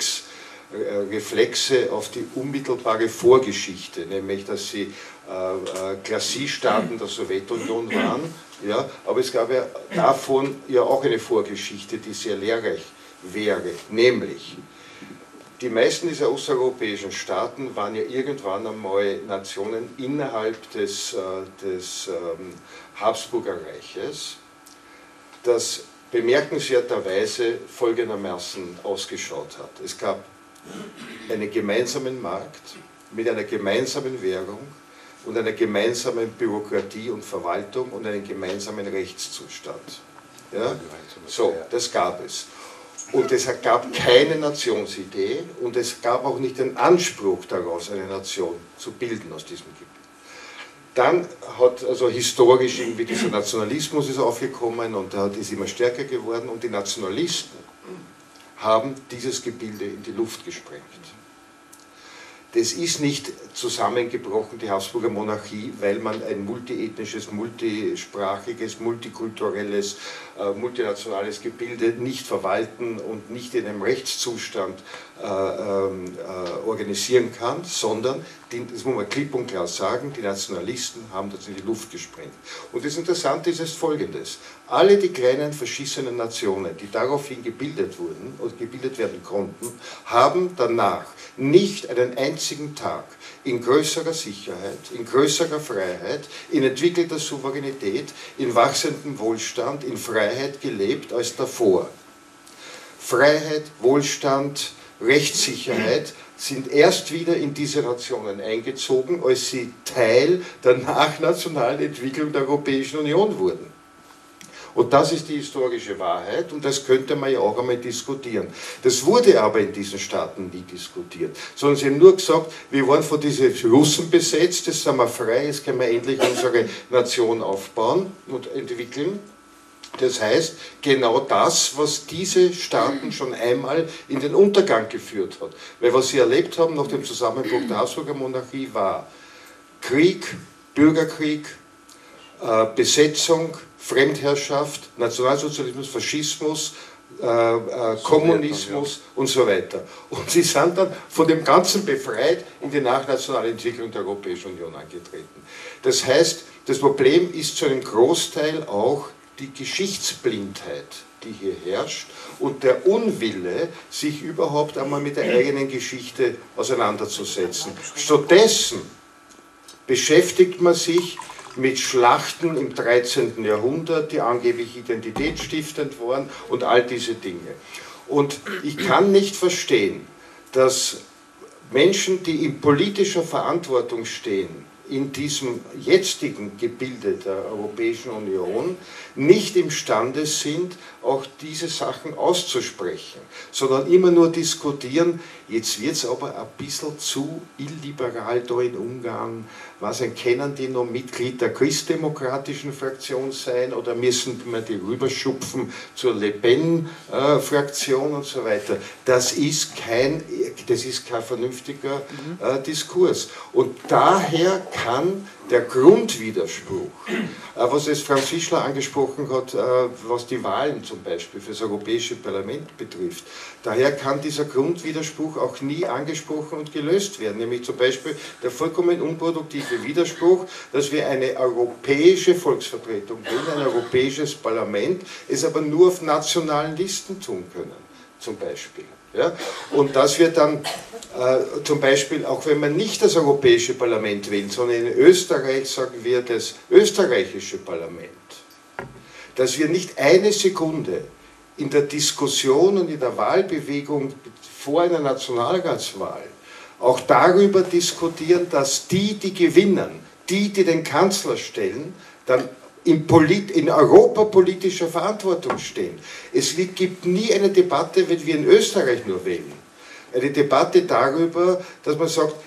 Reflexe auf die unmittelbare Vorgeschichte, nämlich dass sie Glacis-Staaten der Sowjetunion waren, ja, aber es gab ja davon ja auch eine Vorgeschichte, die sehr lehrreich wäre, nämlich die meisten dieser osteuropäischen Staaten waren ja irgendwann einmal Nationen innerhalb des Habsburger Reiches, das bemerkenswerterweise folgendermaßen ausgeschaut hat. Es gab einen gemeinsamen Markt mit einer gemeinsamen Währung und einer gemeinsamen Bürokratie und Verwaltung und einen gemeinsamen Rechtszustand. Ja? So, das gab es. Und es gab keine Nationsidee und es gab auch nicht den Anspruch daraus, eine Nation zu bilden aus diesem Gebiet. Dann hat also historisch irgendwie dieser Nationalismus ist aufgekommen und ist immer stärker geworden und die Nationalisten haben dieses Gebilde in die Luft gesprengt. das ist nicht zusammengebrochen, die Habsburger Monarchie, weil man ein multiethnisches, multisprachiges, multikulturelles, multinationales Gebilde nicht verwalten und nicht in einem Rechtszustand organisieren kann, sondern, das muss man klipp und klar sagen, die Nationalisten haben das in die Luft gesprengt. Und das Interessante ist Folgendes: Alle die kleinen verschissenen Nationen, die daraufhin gebildet wurden oder gebildet werden konnten, haben danach nicht einen einzigen Tag in größerer Sicherheit, in größerer Freiheit, in entwickelter Souveränität, in wachsendem Wohlstand, in Freiheit gelebt als davor. Freiheit, Wohlstand, Rechtssicherheit sind erst wieder in diese Nationen eingezogen, als sie Teil der nachnationalen Entwicklung der Europäischen Union wurden. Und das ist die historische Wahrheit und das könnte man ja auch einmal diskutieren. Das wurde aber in diesen Staaten nie diskutiert, sondern sie haben nur gesagt, wir waren von diesen Russen besetzt, jetzt sind wir frei, jetzt können wir endlich unsere Nation aufbauen und entwickeln. Das heißt, genau das, was diese Staaten schon einmal in den Untergang geführt hat. Weil was sie erlebt haben nach dem Zusammenbruch der Habsburger Monarchie war Krieg, Bürgerkrieg, Besetzung, Fremdherrschaft, Nationalsozialismus, Faschismus, Kommunismus und so weiter. Und sie sind dann von dem Ganzen befreit in die nachnationale Entwicklung der Europäischen Union angetreten. Das heißt, das Problem ist zu einem Großteil auch die Geschichtsblindheit, die hier herrscht und der Unwille, sich überhaupt einmal mit der eigenen Geschichte auseinanderzusetzen. Stattdessen beschäftigt man sich mit Schlachten im 13. Jahrhundert, die angeblich identitätsstiftend waren und all diese Dinge. Und ich kann nicht verstehen, dass Menschen, die in politischer Verantwortung stehen, in diesem jetzigen Gebilde der Europäischen Union nicht imstande sind, auch diese Sachen auszusprechen, sondern immer nur diskutieren, jetzt wird es aber ein bisschen zu illiberal da in Ungarn, was kennen die noch Mitglied der christdemokratischen Fraktion sein oder müssen wir die rüberschupfen zur Le Pen-Fraktion und so weiter. Das ist kein vernünftiger Diskurs. Und daher kann der Grundwiderspruch, was es Franz Fischler angesprochen hat, was die Wahlen zum Beispiel für das Europäische Parlament betrifft, daher kann dieser Grundwiderspruch auch nie angesprochen und gelöst werden, nämlich zum Beispiel der vollkommen unproduktive Widerspruch, dass wir eine europäische Volksvertretung bilden, ein europäisches Parlament, es aber nur auf nationalen Listen tun können, zum Beispiel. Ja? Und dass wir dann zum Beispiel, auch wenn man nicht das Europäische Parlament wählt, sondern in Österreich sagen wir das österreichische Parlament, dass wir nicht eine Sekunde in der Diskussion und in der Wahlbewegung vor einer Nationalratswahl auch darüber diskutieren, dass die gewinnen, die den Kanzler stellen, dann in europapolitischer Verantwortung stehen. Es gibt nie eine Debatte, wenn wir in Österreich nur wählen. Eine Debatte darüber, dass man sagt,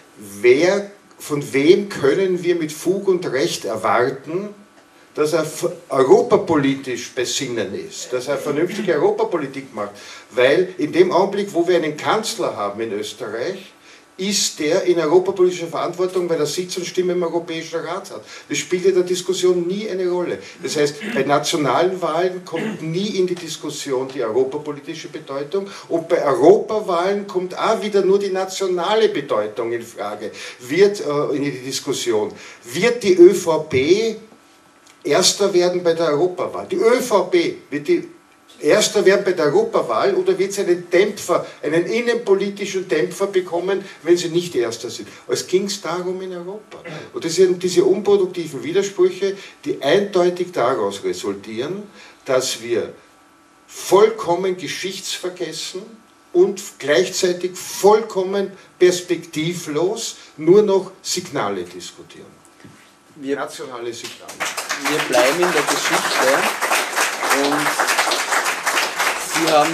von wem können wir mit Fug und Recht erwarten, dass er europapolitisch besinnen ist, dass er vernünftige Europapolitik macht. Weil in dem Augenblick, wo wir einen Kanzler haben in Österreich, ist der in europapolitischer Verantwortung, weil er Sitz und Stimme im Europäischen Rat hat. Das spielt in der Diskussion nie eine Rolle. Das heißt, bei nationalen Wahlen kommt nie in die Diskussion die europapolitische Bedeutung und bei Europawahlen kommt auch wieder nur die nationale Bedeutung in Frage, in die Diskussion. Wird die ÖVP Erster werden bei der Europawahl? Die ÖVP wird die Erster werden bei der Europawahl oder wird sie einen Dämpfer, einen innenpolitischen Dämpfer bekommen, wenn sie nicht Erster sind? Es ging es darum in Europa. Und das sind diese unproduktiven Widersprüche, die eindeutig daraus resultieren, dass wir vollkommen geschichtsvergessen und gleichzeitig vollkommen perspektivlos nur noch Signale diskutieren. Nationale Signale. Wir bleiben in der Geschichte und Sie haben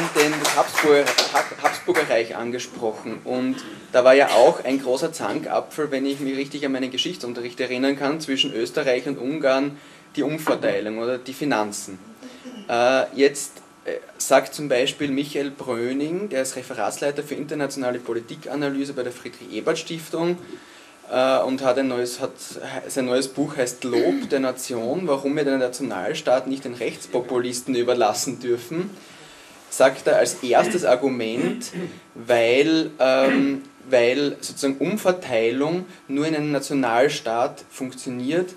das Habsburger Reich angesprochen und da war ja auch ein großer Zankapfel, wenn ich mich richtig an meinen Geschichtsunterricht erinnern kann, zwischen Österreich und Ungarn die Umverteilung oder die Finanzen. Jetzt sagt zum Beispiel Michael Bröning, der ist Referatsleiter für internationale Politikanalyse bei der Friedrich-Ebert-Stiftung und sein neues Buch heißt Lob der Nation, warum wir den Nationalstaat nicht den Rechtspopulisten überlassen dürfen, sagt er als erstes Argument, weil sozusagen Umverteilung nur in einem Nationalstaat funktioniert,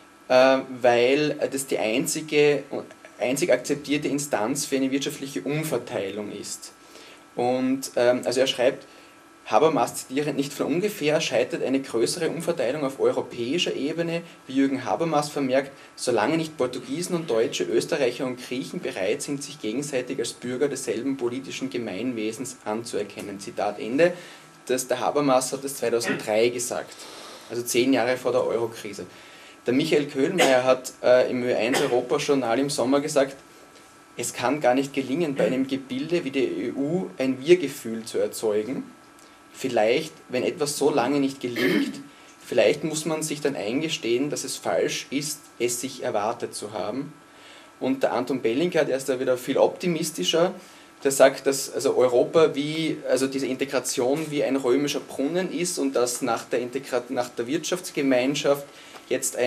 weil das die einzig akzeptierte Instanz für eine wirtschaftliche Umverteilung ist. Und also er schreibt, Habermas zitierend, nicht von ungefähr scheitert eine größere Umverteilung auf europäischer Ebene, wie Jürgen Habermas vermerkt, solange nicht Portugiesen und Deutsche, Österreicher und Griechen bereit sind, sich gegenseitig als Bürger desselben politischen Gemeinwesens anzuerkennen. Zitat Ende. Der Habermas hat das 2003 gesagt, also 10 Jahre vor der Eurokrise. Der Michael Köhlmeier hat im Ö1 Europa-Journal im Sommer gesagt, es kann gar nicht gelingen, bei einem Gebilde wie der EU ein Wir-Gefühl zu erzeugen. Vielleicht, wenn etwas so lange nicht gelingt, vielleicht muss man sich dann eingestehen, dass es falsch ist, es sich erwartet zu haben. Und der Anton Belinka, der ist da wieder viel optimistischer, der sagt, dass also Europa diese Integration wie ein römischer Brunnen ist und dass nach der Wirtschaftsgemeinschaft jetzt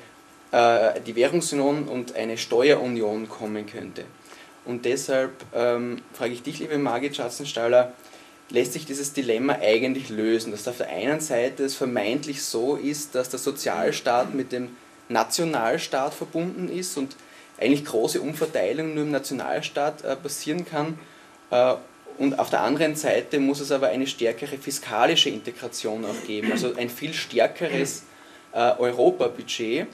die Währungsunion und eine Steuerunion kommen könnte. Und deshalb frage ich dich, liebe Margit Schatzenstaller, lässt sich dieses Dilemma eigentlich lösen, dass auf der einen Seite es vermeintlich so ist, dass der Sozialstaat mit dem Nationalstaat verbunden ist und eigentlich große Umverteilung nur im Nationalstaat passieren kann, und auf der anderen Seite muss es aber eine stärkere fiskalische Integration auch geben, also ein viel stärkeres Europabudget,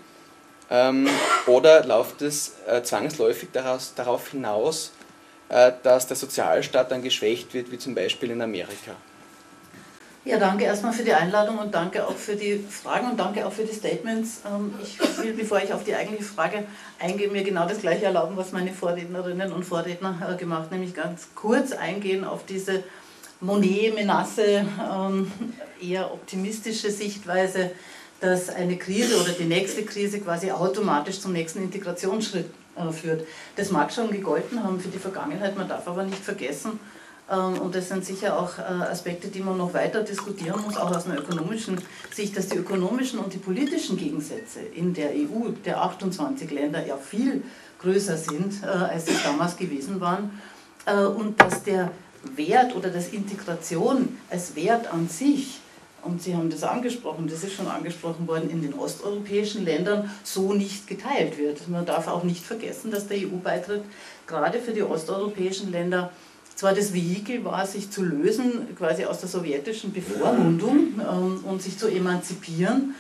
oder läuft es zwangsläufig darauf hinaus, dass der Sozialstaat dann geschwächt wird, wie zum Beispiel in Amerika? Ja, danke erstmal für die Einladung und danke auch für die Fragen und danke auch für die Statements. Ich will, bevor ich auf die eigentliche Frage eingehe, mir genau das Gleiche erlauben, was meine Vorrednerinnen und Vorredner gemacht haben, nämlich ganz kurz eingehen auf diese Monet-Menasse, eher optimistische Sichtweise, dass eine Krise oder die nächste Krise quasi automatisch zum nächsten Integrationsschritt führt. Das mag schon gegolten haben für die Vergangenheit, man darf aber nicht vergessen, und das sind sicher auch Aspekte, die man noch weiter diskutieren muss, auch aus einer ökonomischen Sicht, dass die ökonomischen und die politischen Gegensätze in der EU, der 28 Länder, ja viel größer sind, als es damals gewesen waren, und dass der Wert oder das Integration als Wert an sich, und Sie haben das angesprochen, das ist schon angesprochen worden, in den osteuropäischen Ländern so nicht geteilt wird. Man darf auch nicht vergessen, dass der EU-Beitritt gerade für die osteuropäischen Länder zwar das Vehikel war, sich zu lösen quasi aus der sowjetischen Bevormundung und sich zu emanzipieren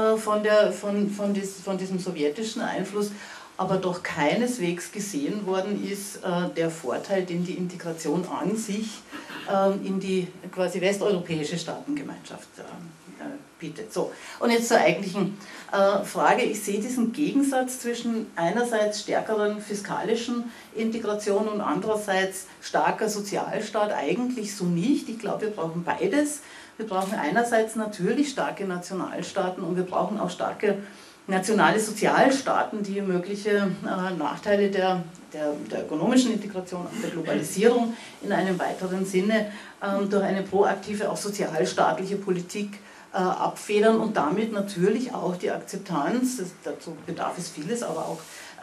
von diesem sowjetischen Einfluss, aber doch keineswegs gesehen worden ist der Vorteil, den die Integration an sich in die quasi westeuropäische Staatengemeinschaft bietet. So, und jetzt zur eigentlichen Frage. Ich sehe diesen Gegensatz zwischen einerseits stärkeren fiskalischen Integration und andererseits starker Sozialstaat eigentlich so nicht. Ich glaube, wir brauchen beides. Wir brauchen einerseits natürlich starke Nationalstaaten und wir brauchen auch starke nationale Sozialstaaten, die mögliche Nachteile der ökonomischen Integration und der Globalisierung in einem weiteren Sinne durch eine proaktive, auch sozialstaatliche Politik abfedern und damit natürlich auch die Akzeptanz, dazu bedarf es vieles, aber auch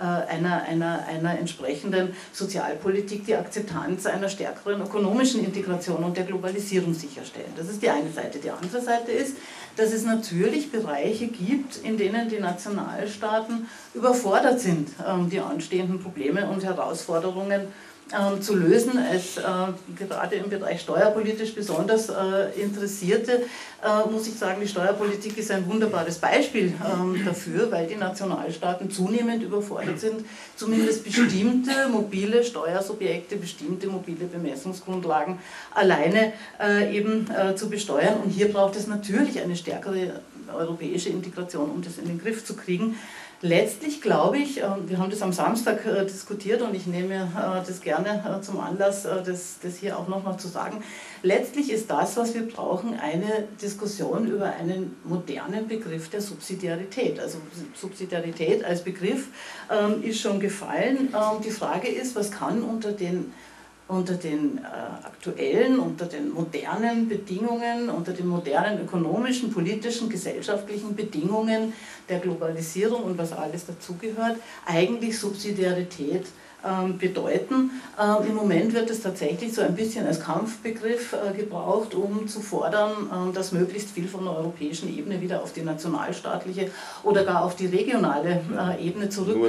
einer entsprechenden Sozialpolitik, die Akzeptanz einer stärkeren ökonomischen Integration und der Globalisierung sicherstellen. Das ist die eine Seite. Die andere Seite ist, dass es natürlich Bereiche gibt, in denen die Nationalstaaten überfordert sind, die anstehenden Probleme und Herausforderungen zu lösen. Als gerade im Bereich steuerpolitisch besonders Interessierte muss ich sagen, die Steuerpolitik ist ein wunderbares Beispiel dafür, weil die Nationalstaaten zunehmend überfordert sind, zumindest bestimmte mobile Steuersubjekte, bestimmte mobile Bemessungsgrundlagen alleine eben zu besteuern. Und hier braucht es natürlich eine stärkere europäische Integration, um das in den Griff zu kriegen. Letztlich glaube ich, wir haben das am Samstag diskutiert und ich nehme das gerne zum Anlass, das hier auch nochmal zu sagen. Letztlich ist das, was wir brauchen, eine Diskussion über einen modernen Begriff der Subsidiarität. Also Subsidiarität als Begriff ist schon gefallen. Die Frage ist, was kann unter den aktuellen, unter den modernen Bedingungen, unter den modernen ökonomischen, politischen, gesellschaftlichen Bedingungen der Globalisierung und was alles dazugehört, eigentlich Subsidiarität bedeuten. Im Moment wird es tatsächlich so ein bisschen als Kampfbegriff gebraucht, um zu fordern, dass möglichst viel von der europäischen Ebene wieder auf die nationalstaatliche oder gar auf die regionale Ebene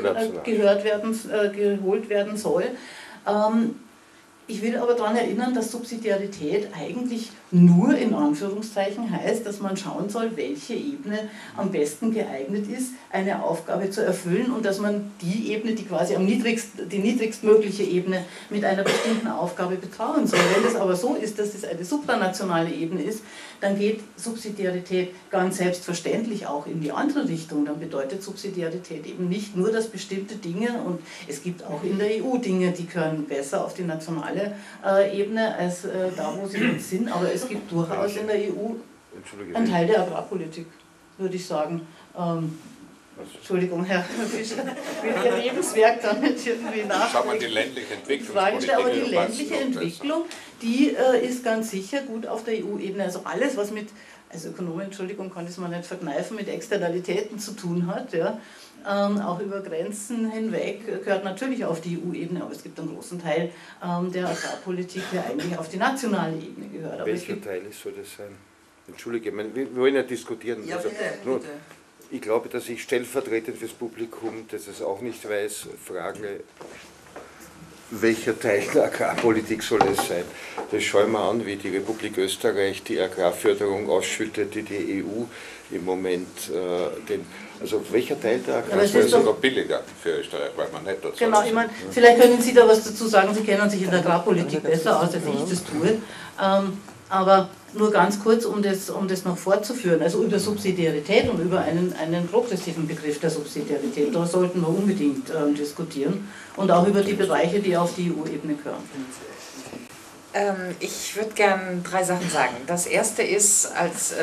geholt werden soll. Ich will aber daran erinnern, dass Subsidiarität eigentlich nur in Anführungszeichen heißt, dass man schauen soll, welche Ebene am besten geeignet ist, eine Aufgabe zu erfüllen und dass man die Ebene, die quasi die niedrigstmögliche Ebene mit einer bestimmten Aufgabe betrauen soll. Wenn es aber so ist, dass es eine supranationale Ebene ist, dann geht Subsidiarität ganz selbstverständlich auch in die andere Richtung. Dann bedeutet Subsidiarität eben nicht nur, dass bestimmte Dinge, und es gibt auch in der EU Dinge, die können besser auf die nationale Ebene als da, wo sie jetzt sind, aber es gibt durchaus in der EU einen Teil der Agrarpolitik, würde ich sagen. Entschuldigung, Herr Fischer, will Ihr Lebenswerk dann nicht irgendwie nachdenken. Schau mal die ländliche Entwicklung. Aber die ländliche Entwicklung, die ist ganz sicher gut auf der EU-Ebene. Also alles, was mit, als Ökonom, Entschuldigung, kann das man nicht verkneifen, mit Externalitäten zu tun hat, ja, auch über Grenzen hinweg, gehört natürlich auf die EU-Ebene, aber es gibt einen großen Teil der Agrarpolitik, der eigentlich auf die nationale Ebene gehört. Aber welcher Teil soll das sein? Entschuldige, wir wollen ja diskutieren. Ja, also, bitte. Ich glaube, dass ich stellvertretend fürs Publikum, das es auch nicht weiß, frage, welcher Teil der Agrarpolitik soll es sein? Das schauen wir an, wie die Republik Österreich die Agrarförderung ausschüttet, die die EU im Moment also welcher Teil der Agrarpolitik soll es sogar billiger für Österreich, weil man nicht dazu genau, ich meine, vielleicht können Sie da was dazu sagen, Sie kennen sich in der Agrarpolitik besser aus, als ich das tue. Aber nur ganz kurz, um das noch fortzuführen, also über Subsidiarität und über einen progressiven Begriff der Subsidiarität, da sollten wir unbedingt diskutieren und auch über die Bereiche, die auf die EU-Ebene gehören. Ich würde gerne 3 Sachen sagen. Das erste ist, als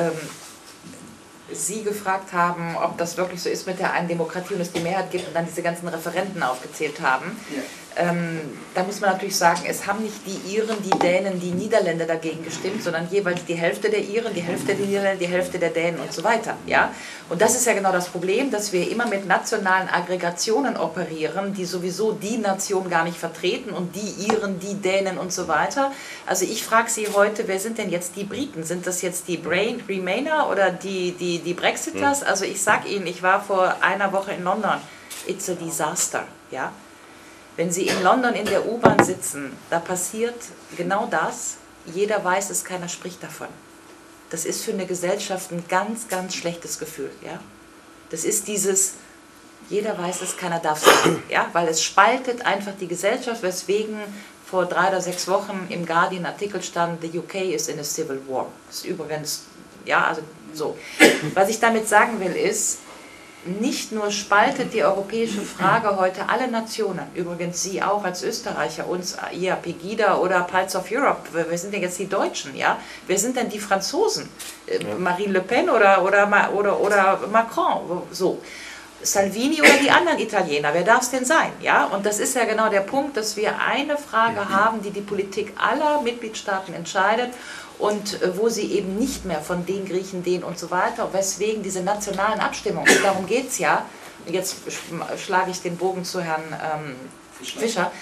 Sie gefragt haben, ob das wirklich so ist mit der einen Demokratie und es die Mehrheit gibt und dann diese ganzen Referenten aufgezählt haben. Ja. Da muss man natürlich sagen, es haben nicht die Iren, die Dänen, die Niederländer dagegen gestimmt, sondern jeweils die Hälfte der Iren, die Hälfte der Niederländer, die Hälfte der Dänen und so weiter. Ja? Und das ist ja genau das Problem, dass wir immer mit nationalen Aggregationen operieren, die sowieso die Nation gar nicht vertreten und die Iren, die Dänen und so weiter. Also ich frage Sie heute, wer sind denn jetzt die Briten? Sind das jetzt die Remainer oder die Brexiters? Also ich sage Ihnen, ich war vor einer Woche in London. It's a disaster. Ja? Wenn Sie in London in der U-Bahn sitzen, da passiert genau das. Jeder weiß es, keiner spricht davon. Das ist für eine Gesellschaft ein ganz, ganz schlechtes Gefühl. Ja? Das ist dieses, jeder weiß es, keiner darf es sagen. Ja? Weil es spaltet einfach die Gesellschaft, weswegen vor 3 oder 6 Wochen im Guardian Artikel stand, the UK is in a civil war. Das ist übrigens, ja, also so. Was ich damit sagen will ist, nicht nur spaltet die europäische Frage heute alle Nationen, übrigens Sie auch als Österreicher, uns, ihr Pegida oder Pulse of Europe, wer sind denn jetzt die Deutschen, ja? Wer sind denn die Franzosen? Marine Le Pen oder Macron, so. Salvini oder die anderen Italiener, wer darf es denn sein? Ja? Und das ist ja genau der Punkt, dass wir eine Frage haben, die die Politik aller Mitgliedstaaten entscheidet und wo sie eben nicht mehr von den Griechen, den und so weiter, weswegen diese nationalen Abstimmungen, und darum geht es ja, jetzt schlage ich den Bogen zu Herrn Fischer,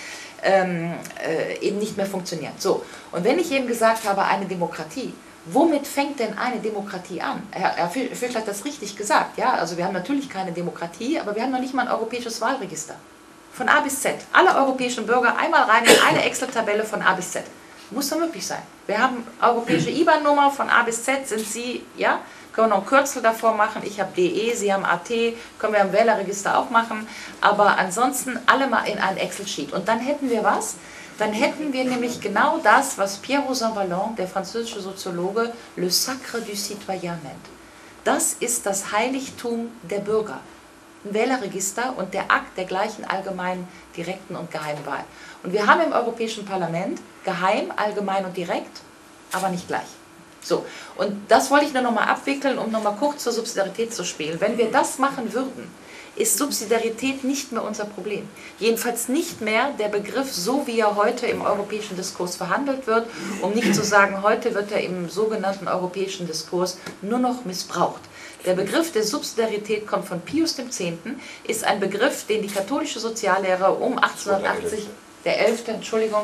eben nicht mehr funktionieren. So, und wenn ich eben gesagt habe, eine Demokratie, womit fängt denn eine Demokratie an? Herr Fischer hat das richtig gesagt, ja, also wir haben natürlich keine Demokratie, aber wir haben noch nicht mal ein europäisches Wahlregister. Von A bis Z. Alle europäischen Bürger einmal rein in eine Excel-Tabelle von A bis Z. Muss doch möglich sein. Wir haben europäische IBAN-Nummer von A bis Z, sind Sie, ja, können wir noch ein Kürzel davor machen, ich habe DE, Sie haben AT, können wir im Wählerregister auch machen, aber ansonsten alle mal in ein Excel-Sheet. Und dann hätten wir was? Dann hätten wir nämlich genau das, was Pierre Rosanvallon, der französische Soziologe, le sacre du citoyen nennt. Das ist das Heiligtum der Bürger. ein Wählerregister und der Akt der gleichen allgemeinen, direkten und geheimen Wahl. Und wir haben im Europäischen Parlament geheim, allgemein und direkt, aber nicht gleich. So, und das wollte ich nur noch mal abwickeln, um noch mal kurz zur Subsidiarität zu spielen. Wenn wir das machen würden, ist Subsidiarität nicht mehr unser Problem. Jedenfalls nicht mehr der Begriff, so wie er heute im europäischen Diskurs verhandelt wird, um nicht zu sagen, heute wird er im sogenannten europäischen Diskurs nur noch missbraucht. Der Begriff der Subsidiarität kommt von Pius X., ist ein Begriff, den die katholische Soziallehre um 1880, der 11., Entschuldigung,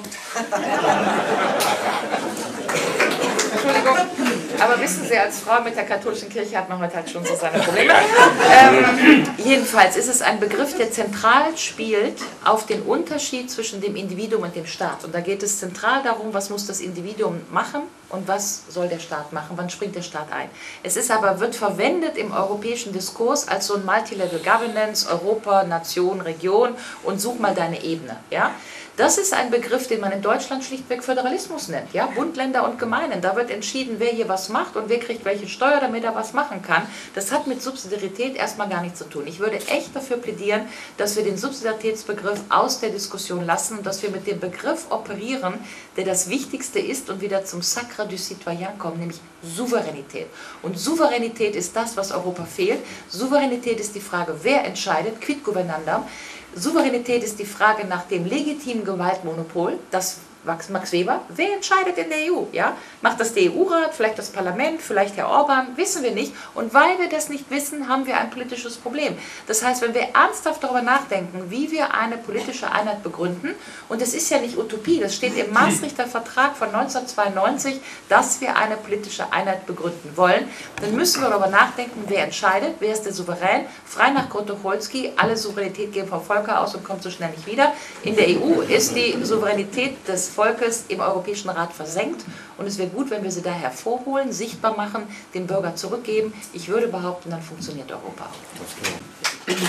aber wissen Sie, als Frau mit der katholischen Kirche hat man heute halt schon so seine Probleme. Jedenfalls ist es ein Begriff, der zentral spielt auf den Unterschied zwischen dem Individuum und dem Staat. Und da geht es zentral darum, was muss das Individuum machen und was soll der Staat machen, wann springt der Staat ein. Es ist aber, wird verwendet im europäischen Diskurs als so ein Multilevel Governance, Europa, Nation, Region und such mal deine Ebene. Ja? Das ist ein Begriff, den man in Deutschland schlichtweg Föderalismus nennt. Ja? Bund, Länder und Gemeinden. Da wird entschieden, wer hier was macht und wer kriegt welche Steuer, damit er was machen kann. Das hat mit Subsidiarität erstmal gar nichts zu tun. Ich würde echt dafür plädieren, dass wir den Subsidiaritätsbegriff aus der Diskussion lassen und dass wir mit dem Begriff operieren, der das Wichtigste ist und wieder zum Sacre du Citoyen kommen, nämlich Souveränität. Und Souveränität ist das, was Europa fehlt. Souveränität ist die Frage, wer entscheidet, quid governandum. Souveränität ist die Frage nach dem legitimen Gewaltmonopol, das Max Weber, wer entscheidet in der EU? Ja? Macht das der EU-Rat, vielleicht das Parlament, vielleicht Herr Orban, wissen wir nicht. Und weil wir das nicht wissen, haben wir ein politisches Problem. Das heißt, wenn wir ernsthaft darüber nachdenken, wie wir eine politische Einheit begründen, und es ist ja nicht Utopie, das steht im Maastrichter Vertrag von 1992, dass wir eine politische Einheit begründen wollen, dann müssen wir darüber nachdenken, wer entscheidet, wer ist der Souverän, frei nach Grotowolski, alle Souveränität gehen vom Volke aus und kommt so schnell nicht wieder. In der EU ist die Souveränität des Volkes im Europäischen Rat versenkt und es wäre gut, wenn wir sie da hervorholen, sichtbar machen, den Bürger zurückgeben. Ich würde behaupten, dann funktioniert Europa auch. Ich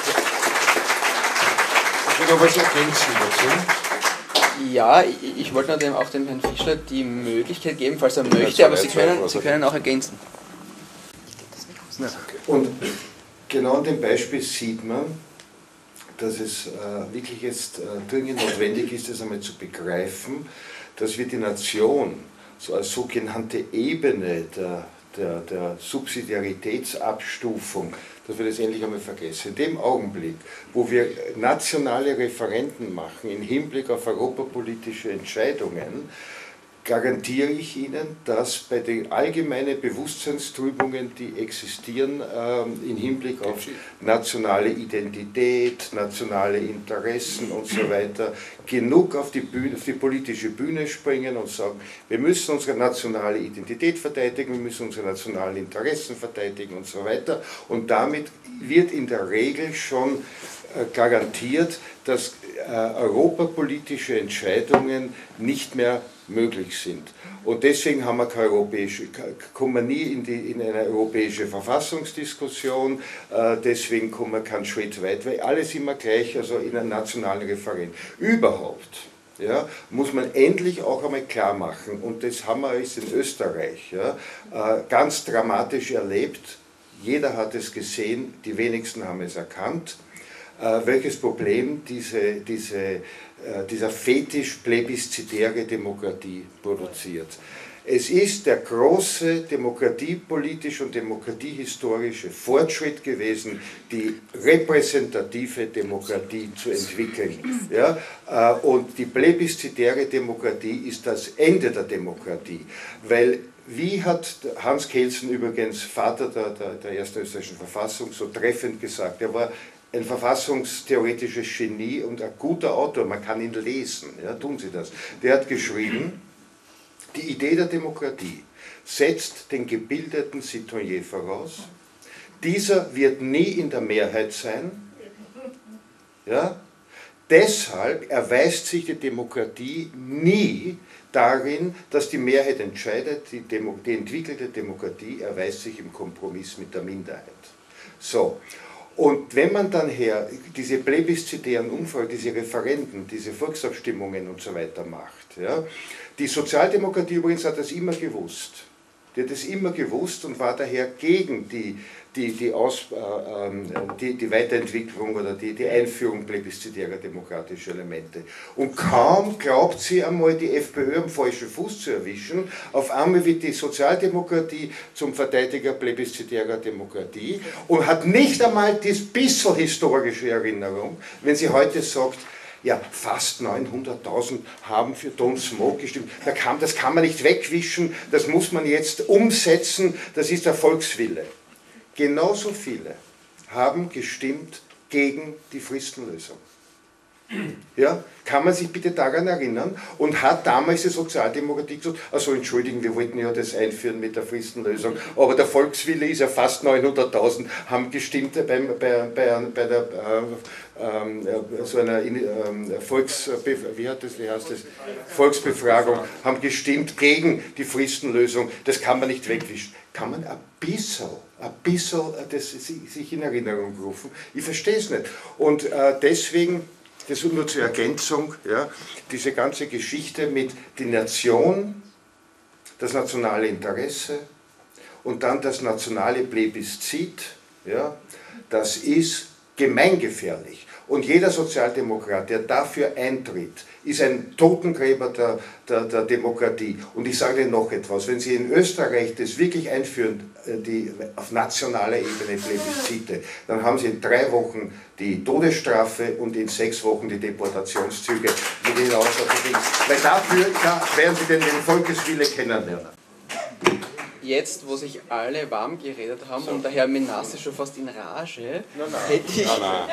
will noch was ergänzen dazu. Ja, ich wollte auch dem Herrn Fischler die Möglichkeit geben, falls er möchte, aber Sie können auch ergänzen. Und genau an dem Beispiel sieht man, dass es wirklich jetzt dringend notwendig ist, das einmal zu begreifen, dass wir die Nation so als sogenannte Ebene der Subsidiaritätsabstufung, dass wir das endlich einmal vergessen. In dem Augenblick, wo wir nationale Referenden machen im Hinblick auf europapolitische Entscheidungen, garantiere ich Ihnen, dass bei den allgemeinen Bewusstseinstrübungen, die existieren im Hinblick auf nationale Identität, nationale Interessen und so weiter, genug auf die politische Bühne springen und sagen, wir müssen unsere nationale Identität verteidigen, wir müssen unsere nationalen Interessen verteidigen und so weiter. Und damit wird in der Regel schon garantiert, dass europapolitische Entscheidungen nicht mehr möglich sind. Und deswegen haben wir kommen wir nie in eine europäische Verfassungsdiskussion, deswegen kommen wir keinen Schritt weit, weil alles immer gleich, also in einem nationalen Referendum. Überhaupt, ja, muss man endlich auch einmal klar machen, und das haben wir jetzt in Österreich ganz dramatisch erlebt, jeder hat es gesehen, die wenigsten haben es erkannt, welches Problem dieser Fetisch plebiszitäre Demokratie produziert. Es ist der große demokratiepolitische und demokratiehistorische Fortschritt gewesen, die repräsentative Demokratie zu entwickeln. Ja? Und die plebiszitäre Demokratie ist das Ende der Demokratie, weil wie hat Hans Kelsen, übrigens Vater der ersten österreichischen Verfassung, so treffend gesagt, er war ein verfassungstheoretisches Genie und ein guter Autor, man kann ihn lesen, ja, tun Sie das. Der hat geschrieben, die Idee der Demokratie setzt den gebildeten Citoyen voraus, dieser wird nie in der Mehrheit sein, ja, deshalb erweist sich die Demokratie nie darin, dass die Mehrheit entscheidet, die entwickelte Demokratie erweist sich im Kompromiss mit der Minderheit. So. Und wenn man dann diese plebiszitären Umfragen, diese Referenden, diese Volksabstimmungen und so weiter macht, ja, die Sozialdemokratie übrigens hat das immer gewusst, Die hat es immer gewusst und war daher gegen die Weiterentwicklung oder die Einführung plebiszitärer demokratischer Elemente. Und kaum glaubt sie einmal, die FPÖ am falschen Fuß zu erwischen, auf einmal wird die Sozialdemokratie zum Verteidiger plebiszitärer Demokratie und hat nicht einmal das bisschen historische Erinnerung, wenn sie heute sagt, ja, fast 900.000 haben für Don't Smoke gestimmt. Das kann man nicht wegwischen, das muss man jetzt umsetzen, das ist der Volkswille. Genauso viele haben gestimmt gegen die Fristenlösung. Ja, kann man sich bitte daran erinnern? Und hat damals die Sozialdemokratie gesagt, also entschuldigen, wir wollten ja das einführen mit der Fristenlösung, aber der Volkswille ist ja fast 900.000, haben gestimmt bei der so einer Volksbefragung, haben gestimmt gegen die Fristenlösung, das kann man nicht wegwischen. Kann man ein bisschen das sich in Erinnerung rufen? Ich verstehe es nicht. Und deswegen, das nur zur Ergänzung, ja, diese ganze Geschichte mit die Nation, das nationale Interesse und dann das nationale Plebiszit, ja, das ist gemeingefährlich. Und jeder Sozialdemokrat, der dafür eintritt, ist ein Totengräber der Demokratie. Und ich sage noch etwas, wenn Sie in Österreich das wirklich einführen, auf nationaler Ebene Plebiszite, dann haben Sie in 3 Wochen die Todesstrafe und in 6 Wochen die Deportationszüge mit den Aussagen. Weil dafür werden Sie den Volkeswille kennenlernen. Jetzt, wo sich alle warm geredet haben und der Herr Menasse schon fast in Rage, hätte ich...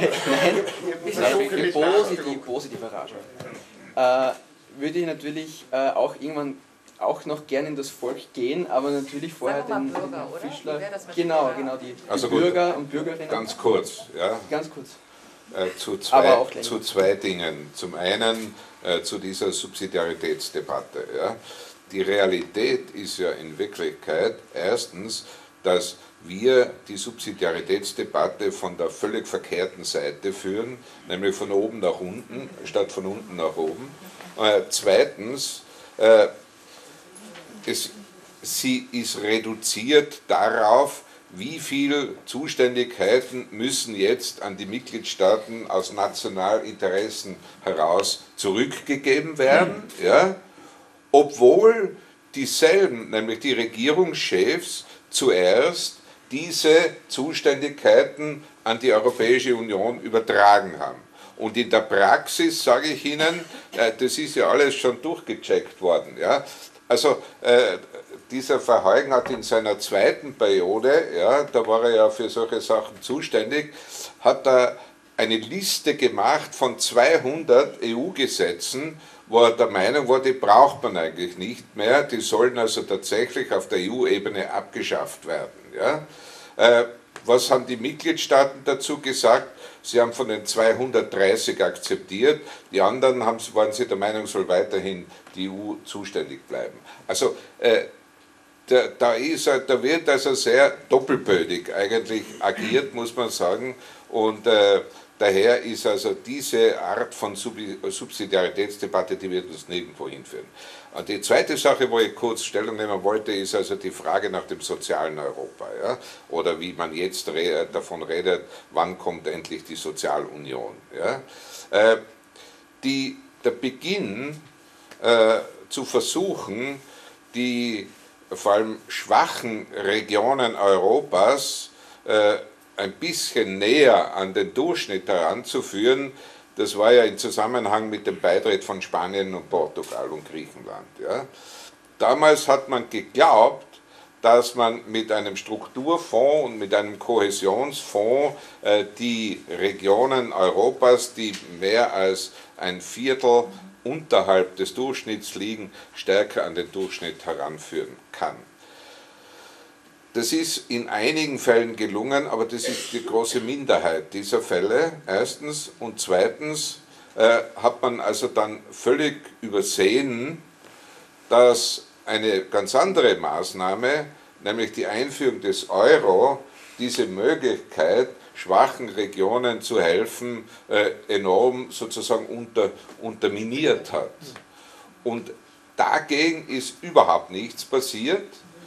positive Rage. Würde ich natürlich auch irgendwann auch noch gerne in das Volk gehen, aber natürlich vorher den Fischler... Genau, die also Bürger und Bürgerinnen. Ganz kurz, ja. Ganz kurz. Zu zwei Dingen. Zum einen zu dieser Subsidiaritätsdebatte. Ja. Die Realität ist ja in Wirklichkeit erstens, dass wir die Subsidiaritätsdebatte von der völlig verkehrten Seite führen, nämlich von oben nach unten, statt von unten nach oben. Zweitens, sie ist reduziert darauf, wie viele Zuständigkeiten müssen jetzt an die Mitgliedstaaten aus Nationalinteressen heraus zurückgegeben werden, ja? Obwohl dieselben, nämlich die Regierungschefs, zuerst diese Zuständigkeiten an die Europäische Union übertragen haben. Und in der Praxis, sage ich Ihnen, das ist ja alles schon durchgecheckt worden. Ja? Also dieser Verheugen hat in seiner zweiten Periode, ja, da war er ja für solche Sachen zuständig, hat er eine Liste gemacht von 200 EU-Gesetzen, wo er der Meinung war, die braucht man eigentlich nicht mehr, die sollen also tatsächlich auf der EU-Ebene abgeschafft werden. Ja? Was haben die Mitgliedstaaten dazu gesagt? Sie haben von den 230 akzeptiert, die anderen waren sie der Meinung, soll weiterhin die EU zuständig bleiben. Also da wird also sehr doppelbödig eigentlich agiert, muss man sagen, und daher ist also diese Art von Subsidiaritätsdebatte, die wird uns nirgendwo hinführen. Und die zweite Sache, wo ich kurz Stellung nehmen wollte, ist also die Frage nach dem sozialen Europa. Ja? Oder wie man jetzt davon redet, wann kommt endlich die Sozialunion. Ja? Der Beginn zu versuchen, die vor allem schwachen Regionen Europas ein bisschen näher an den Durchschnitt heranzuführen, das war ja im Zusammenhang mit dem Beitritt von Spanien und Portugal und Griechenland. Ja. Damals hat man geglaubt, dass man mit einem Strukturfonds und mit einem Kohäsionsfonds die Regionen Europas, die mehr als ein Viertel unterhalb des Durchschnitts liegen, stärker an den Durchschnitt heranführen kann. Das ist in einigen Fällen gelungen, aber das ist die große Minderheit dieser Fälle, erstens. Und zweitens hat man also dann völlig übersehen, dass eine ganz andere Maßnahme, nämlich die Einführung des Euro, diese Möglichkeit, schwachen Regionen zu helfen, enorm sozusagen unterminiert hat. Und dagegen ist überhaupt nichts passiert.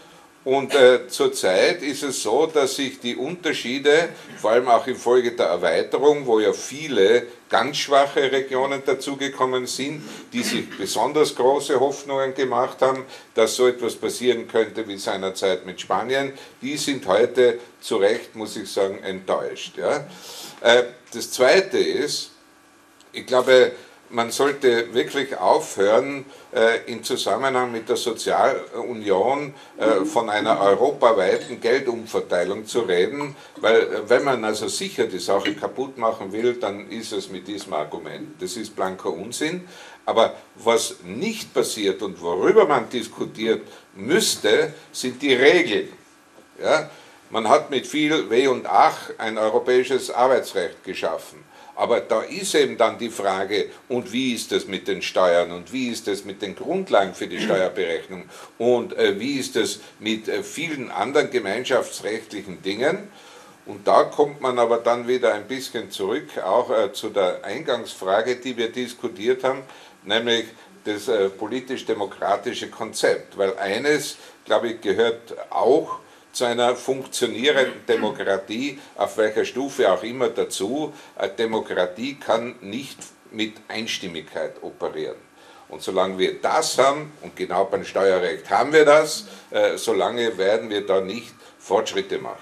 Und zurzeit ist es so, dass sich die Unterschiede, vor allem auch infolge der Erweiterung, wo ja viele ganz schwache Regionen dazugekommen sind, die sich besonders große Hoffnungen gemacht haben, dass so etwas passieren könnte wie seinerzeit mit Spanien, die sind heute zu Recht, muss ich sagen, enttäuscht. Ja. Das Zweite ist, ich glaube, man sollte wirklich aufhören, im Zusammenhang mit der Sozialunion von einer europaweiten Geldumverteilung zu reden, weil wenn man also sicher die Sache kaputt machen will, dann ist es mit diesem Argument. Das ist blanker Unsinn. Aber was nicht passiert und worüber man diskutiert müsste, sind die Regeln. Ja? Man hat mit viel Weh und Ach ein europäisches Arbeitsrecht geschaffen. Aber da ist eben dann die Frage, und wie ist es mit den Steuern und wie ist es mit den Grundlagen für die Steuerberechnung und wie ist es mit vielen anderen gemeinschaftsrechtlichen Dingen. Und da kommt man aber dann wieder ein bisschen zurück, auch zu der Eingangsfrage, die wir diskutiert haben, nämlich das politisch-demokratische Konzept. Weil eines, glaube ich, gehört auch zu einer funktionierenden Demokratie, auf welcher Stufe auch immer dazu. Eine Demokratie kann nicht mit Einstimmigkeit operieren. Und solange wir das haben, und genau beim Steuerrecht haben wir das, solange werden wir da nicht Fortschritte machen.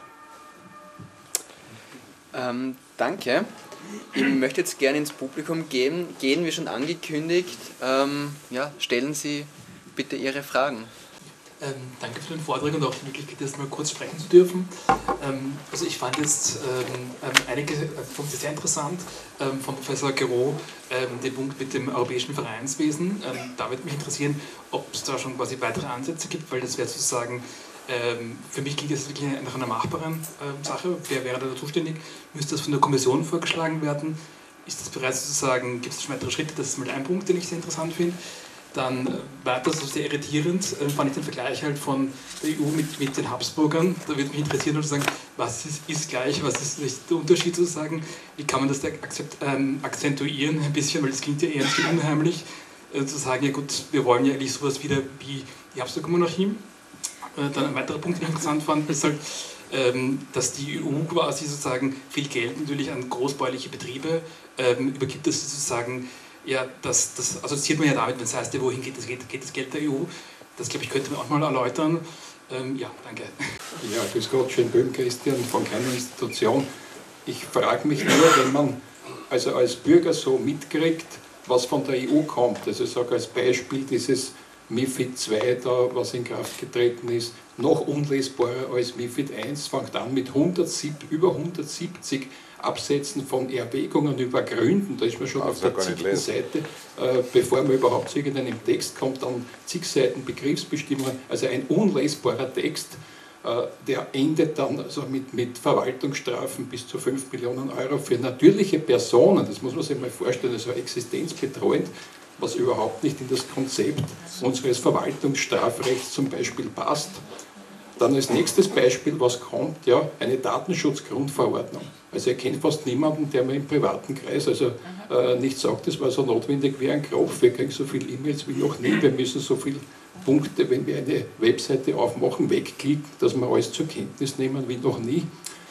Danke. Ich möchte jetzt gerne ins Publikum gehen, wie schon angekündigt. Ja, stellen Sie bitte Ihre Fragen. Danke für den Vortrag und auch die Möglichkeit, jetzt mal kurz sprechen zu dürfen. Also ich fand jetzt einige Punkte sehr interessant von Professor Guéraud, den Punkt mit dem europäischen Vereinswesen. Da würde mich interessieren, ob es da schon quasi weitere Ansätze gibt, weil das wäre sozusagen, für mich klingt das wirklich nach einer machbaren Sache. Wer wäre da zuständig? Müsste das von der Kommission vorgeschlagen werden? Ist das bereits sozusagen, gibt es schon weitere Schritte? Das ist mal ein Punkt, den ich sehr interessant finde. Dann weiter, so sehr irritierend, fand ich den Vergleich halt von der EU mit den Habsburgern. Da würde mich interessieren, sozusagen, was ist gleich, was ist der Unterschied sozusagen, wie kann man das da akzentuieren ein bisschen, weil das klingt ja eher nicht unheimlich, zu sagen, ja gut, wir wollen ja eigentlich sowas wieder wie die Habsburger Monarchie. Dann ein weiterer Punkt, den ich interessant fand, ist halt, dass die EU quasi sozusagen viel Geld natürlich an großbäuerliche Betriebe übergibt, das sozusagen. Ja, das assoziiert man ja damit, wenn es heißt, ja, wohin geht das Geld der EU? Das, glaube ich, könnte man auch mal erläutern. Ja, danke. Ja, grüß Gott, schön Böhm, Christian, von keiner Institution. Ich frage mich nur, wenn man also als Bürger so mitkriegt, was von der EU kommt, also ich sage als Beispiel dieses MiFID II, da, was in Kraft getreten ist, noch unlesbarer als MiFID I, fängt an mit über 170 Absätzen von Erwägungen über Gründen, da ist man schon auf der 10. Seite, bevor man überhaupt zu irgendeinem Text kommt, dann zig Seiten Begriffsbestimmungen, also ein unlesbarer Text, der endet dann also mit Verwaltungsstrafen bis zu 5 Millionen Euro für natürliche Personen, das muss man sich mal vorstellen, also existenzbetreuend, was überhaupt nicht in das Konzept unseres Verwaltungsstrafrechts zum Beispiel passt. Dann als nächstes Beispiel, was kommt, ja, eine Datenschutzgrundverordnung. Also ich kenne fast niemanden, der mir im privaten Kreis nicht sagt, das war so notwendig wie ein Kropf. Wir kriegen so viele E-Mails wie noch nie, wir müssen so viele Punkte, wenn wir eine Webseite aufmachen, wegklicken, dass wir alles zur Kenntnis nehmen wie noch nie.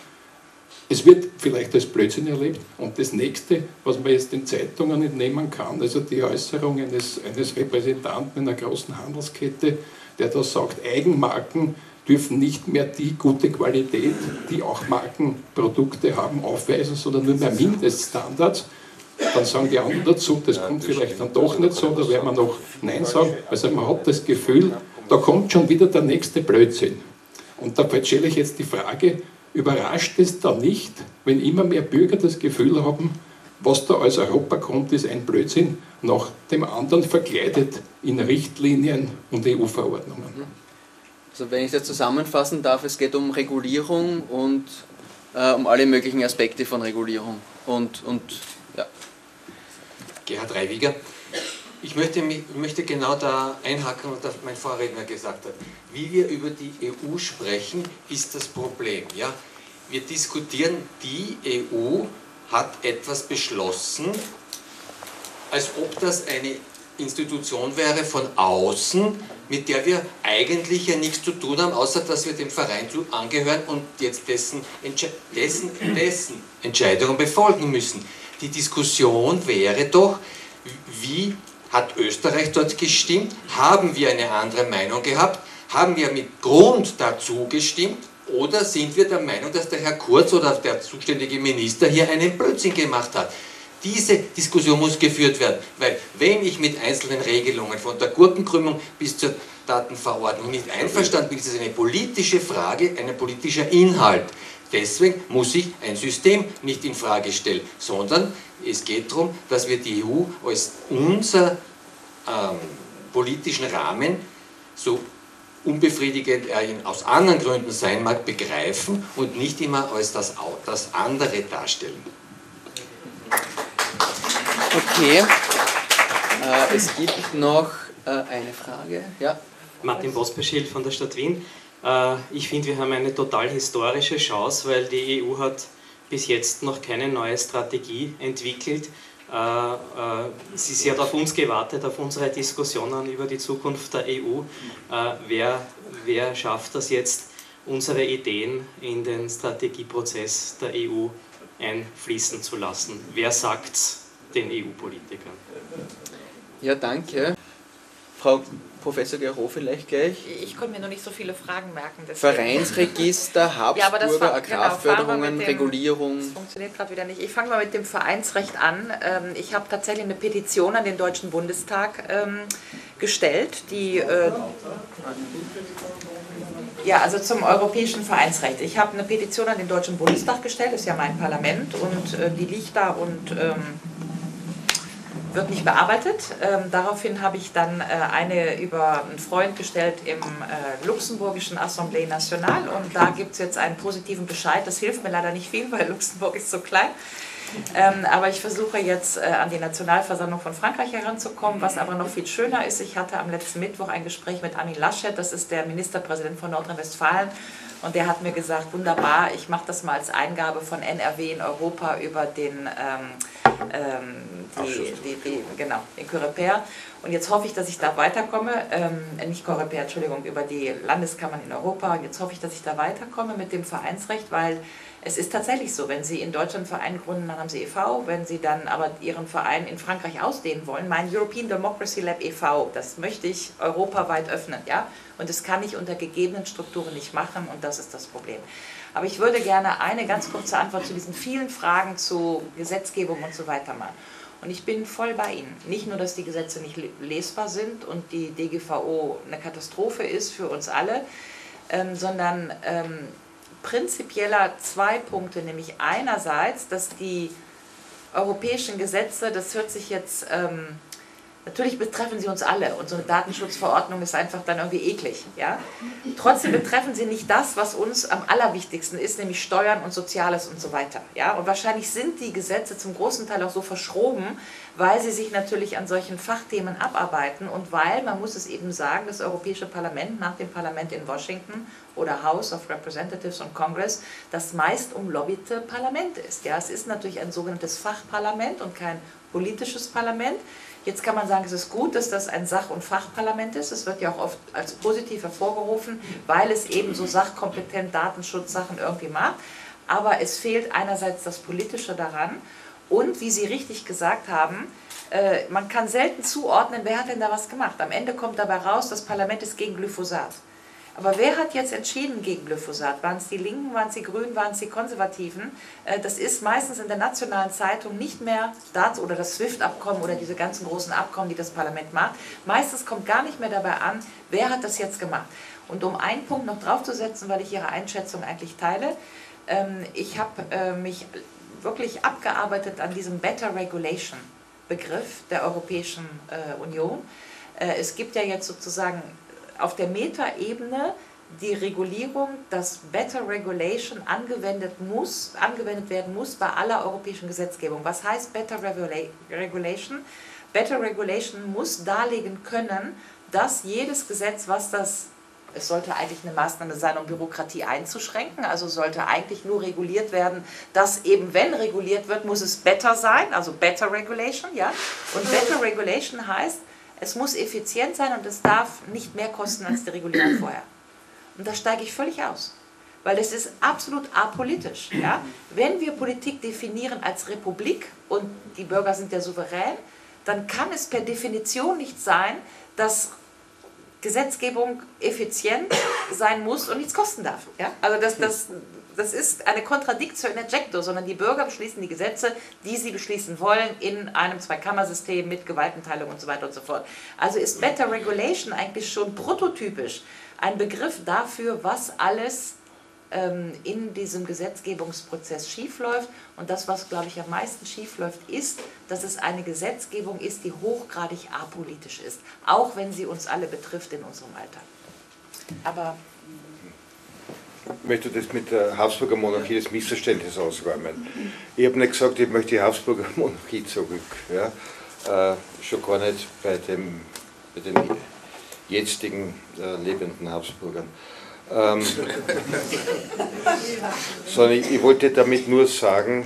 Es wird vielleicht als Blödsinn erlebt. Und das Nächste, was man jetzt den Zeitungen entnehmen kann, also die Äußerung eines Repräsentanten einer großen Handelskette, der da sagt, Eigenmarken dürfen nicht mehr die gute Qualität, die auch Markenprodukte haben, aufweisen, sondern nur mehr Mindeststandards. Dann sagen die anderen dazu, das kommt vielleicht dann doch nicht so, da werden wir noch Nein sagen. Also man hat das Gefühl, da kommt schon wieder der nächste Blödsinn. Und da stelle ich jetzt die Frage, überrascht es da nicht, wenn immer mehr Bürger das Gefühl haben, was da aus Europa kommt, ist ein Blödsinn, nach dem anderen verkleidet in Richtlinien und EU-Verordnungen? Also wenn ich das zusammenfassen darf, es geht um Regulierung und um alle möglichen Aspekte von Regulierung. Und ja. Gerhard Reiwiger. Ich möchte genau da einhaken, was mein Vorredner gesagt hat. Wie wir über die EU sprechen, ist das Problem. Ja? Wir diskutieren, die EU hat etwas beschlossen, als ob das eine Institution wäre von außen, mit der wir eigentlich ja nichts zu tun haben, außer dass wir dem Verein angehören und jetzt dessen Entscheidungen befolgen müssen. Die Diskussion wäre doch, wie hat Österreich dort gestimmt? Haben wir eine andere Meinung gehabt? Haben wir mit Grund dazu gestimmt? Oder sind wir der Meinung, dass der Herr Kurz oder der zuständige Minister hier einen Blödsinn gemacht hat? Diese Diskussion muss geführt werden, weil wenn ich mit einzelnen Regelungen von der Gurkenkrümmung bis zur Datenverordnung nicht einverstanden bin, ist es eine politische Frage, ein politischer Inhalt. Deswegen muss ich ein System nicht in Frage stellen, sondern es geht darum, dass wir die EU als unser politischen Rahmen, so unbefriedigend er aus anderen Gründen sein mag, begreifen und nicht immer als das andere darstellen. Okay, es gibt noch eine Frage. Ja. Martin Bospeschil von der Stadt Wien. Ich finde, wir haben eine total historische Chance, weil die EU hat bis jetzt noch keine neue Strategie entwickelt. Sie hat auf uns gewartet, auf unsere Diskussionen über die Zukunft der EU. Wer schafft das jetzt, unsere Ideen in den Strategieprozess der EU einfließen zu lassen? Wer sagt es den EU-Politikern? Ja, danke. Frau Professor Gero vielleicht gleich. Ich konnte mir noch nicht so viele Fragen merken. Deswegen. Vereinsregister, Habsburger, Agrarförderungen, genau, Regulierung. Das funktioniert gerade wieder nicht. Ich fange mal mit dem Vereinsrecht an. Ich habe tatsächlich eine Petition an den Deutschen Bundestag gestellt, die ja, also zum europäischen Vereinsrecht. Ich habe eine Petition an den Deutschen Bundestag gestellt, das ist ja mein Parlament, und die liegt da und wird nicht bearbeitet. Daraufhin habe ich dann eine über einen Freund gestellt im luxemburgischen Assemblée Nationale, und da gibt es jetzt einen positiven Bescheid. Das hilft mir leider nicht viel, weil Luxemburg ist so klein. Aber ich versuche jetzt an die Nationalversammlung von Frankreich heranzukommen. Was aber noch viel schöner ist, ich hatte am letzten Mittwoch ein Gespräch mit Armin Laschet, das ist der Ministerpräsident von Nordrhein-Westfalen, und der hat mir gesagt, wunderbar, ich mache das mal als Eingabe von NRW in Europa über den den Coreper. Und jetzt hoffe ich, dass ich da weiterkomme, nicht Coreper, Entschuldigung, über die Landeskammern in Europa. Und jetzt hoffe ich, dass ich da weiterkomme mit dem Vereinsrecht, weil es ist tatsächlich so, wenn Sie in Deutschland einen Verein gründen, dann haben Sie e.V., wenn Sie dann aber Ihren Verein in Frankreich ausdehnen wollen, mein European Democracy Lab e.V., das möchte ich europaweit öffnen, ja, und das kann ich unter gegebenen Strukturen nicht machen, und das ist das Problem. Aber ich würde gerne eine ganz kurze Antwort zu diesen vielen Fragen zu Gesetzgebung und so weiter machen. Und ich bin voll bei Ihnen. Nicht nur, dass die Gesetze nicht lesbar sind und die DGVO eine Katastrophe ist für uns alle, sondern prinzipieller zwei Punkte, nämlich einerseits, dass die europäischen Gesetze, das hört sich jetzt, natürlich betreffen sie uns alle, und so eine Datenschutzverordnung ist einfach dann irgendwie eklig, ja? Trotzdem betreffen sie nicht das, was uns am allerwichtigsten ist, nämlich Steuern und Soziales und so weiter, ja? Und wahrscheinlich sind die Gesetze zum großen Teil auch so verschroben, weil sie sich natürlich an solchen Fachthemen abarbeiten und weil, man muss es eben sagen, das Europäische Parlament nach dem Parlament in Washington oder House of Representatives und Congress das meist umlobbyte Parlament ist. Ja, es ist natürlich ein sogenanntes Fachparlament und kein politisches Parlament. Jetzt kann man sagen, es ist gut, dass das ein Sach- und Fachparlament ist. Es wird ja auch oft als positiv hervorgerufen, weil es eben so sachkompetent Datenschutzsachen irgendwie macht. Aber es fehlt einerseits das Politische daran. Und wie Sie richtig gesagt haben, man kann selten zuordnen, wer hat denn da was gemacht. Am Ende kommt dabei raus, das Parlament ist gegen Glyphosat. Aber wer hat jetzt entschieden gegen Glyphosat? Waren es die Linken, waren es die Grünen, waren es die Konservativen? Das ist meistens in der nationalen Zeitung nicht mehr das oder das SWIFT-Abkommen oder diese ganzen großen Abkommen, die das Parlament macht. Meistens kommt gar nicht mehr dabei an, wer hat das jetzt gemacht. Und um einen Punkt noch draufzusetzen, weil ich Ihre Einschätzung eigentlich teile, ich habe mich wirklich abgearbeitet an diesem Better Regulation Begriff der Europäischen Union. Es gibt ja jetzt sozusagen auf der Metaebene die Regulierung, dass Better Regulation angewendet werden muss bei aller europäischen Gesetzgebung. Was heißt Better Regulation? Better Regulation muss darlegen können, dass jedes Gesetz, es sollte eigentlich eine Maßnahme sein, um Bürokratie einzuschränken, also sollte eigentlich nur reguliert werden, dass eben, wenn reguliert wird, muss es better sein, also Better Regulation, ja. Und Better Regulation heißt, Es muss effizient sein und es darf nicht mehr kosten als die Regulierung vorher. Und da steige ich völlig aus. Weil das ist absolut apolitisch. Ja? Wenn wir Politik definieren als Republik und die Bürger sind ja souverän, dann kann es per Definition nicht sein, dass Gesetzgebung effizient sein muss und nichts kosten darf. Ja? Also das ist eine Contradictio in adjecto, sondern die Bürger beschließen die Gesetze, die sie beschließen wollen, in einem Zweikammersystem mit Gewaltenteilung und so weiter und so fort. Also ist Better Regulation eigentlich schon prototypisch ein Begriff dafür, was alles in diesem Gesetzgebungsprozess schiefläuft. Und das, was, glaube ich, am meisten schiefläuft, ist, dass es eine Gesetzgebung ist, die hochgradig apolitisch ist, auch wenn sie uns alle betrifft in unserem Alltag. Aber ich möchte das mit der Habsburger Monarchie das Missverständnis ausräumen. Ich habe nicht gesagt, ich möchte die Habsburger Monarchie zurück. Ja? Schon gar nicht bei den jetzigen lebenden Habsburgern. Sondern ich wollte damit nur sagen,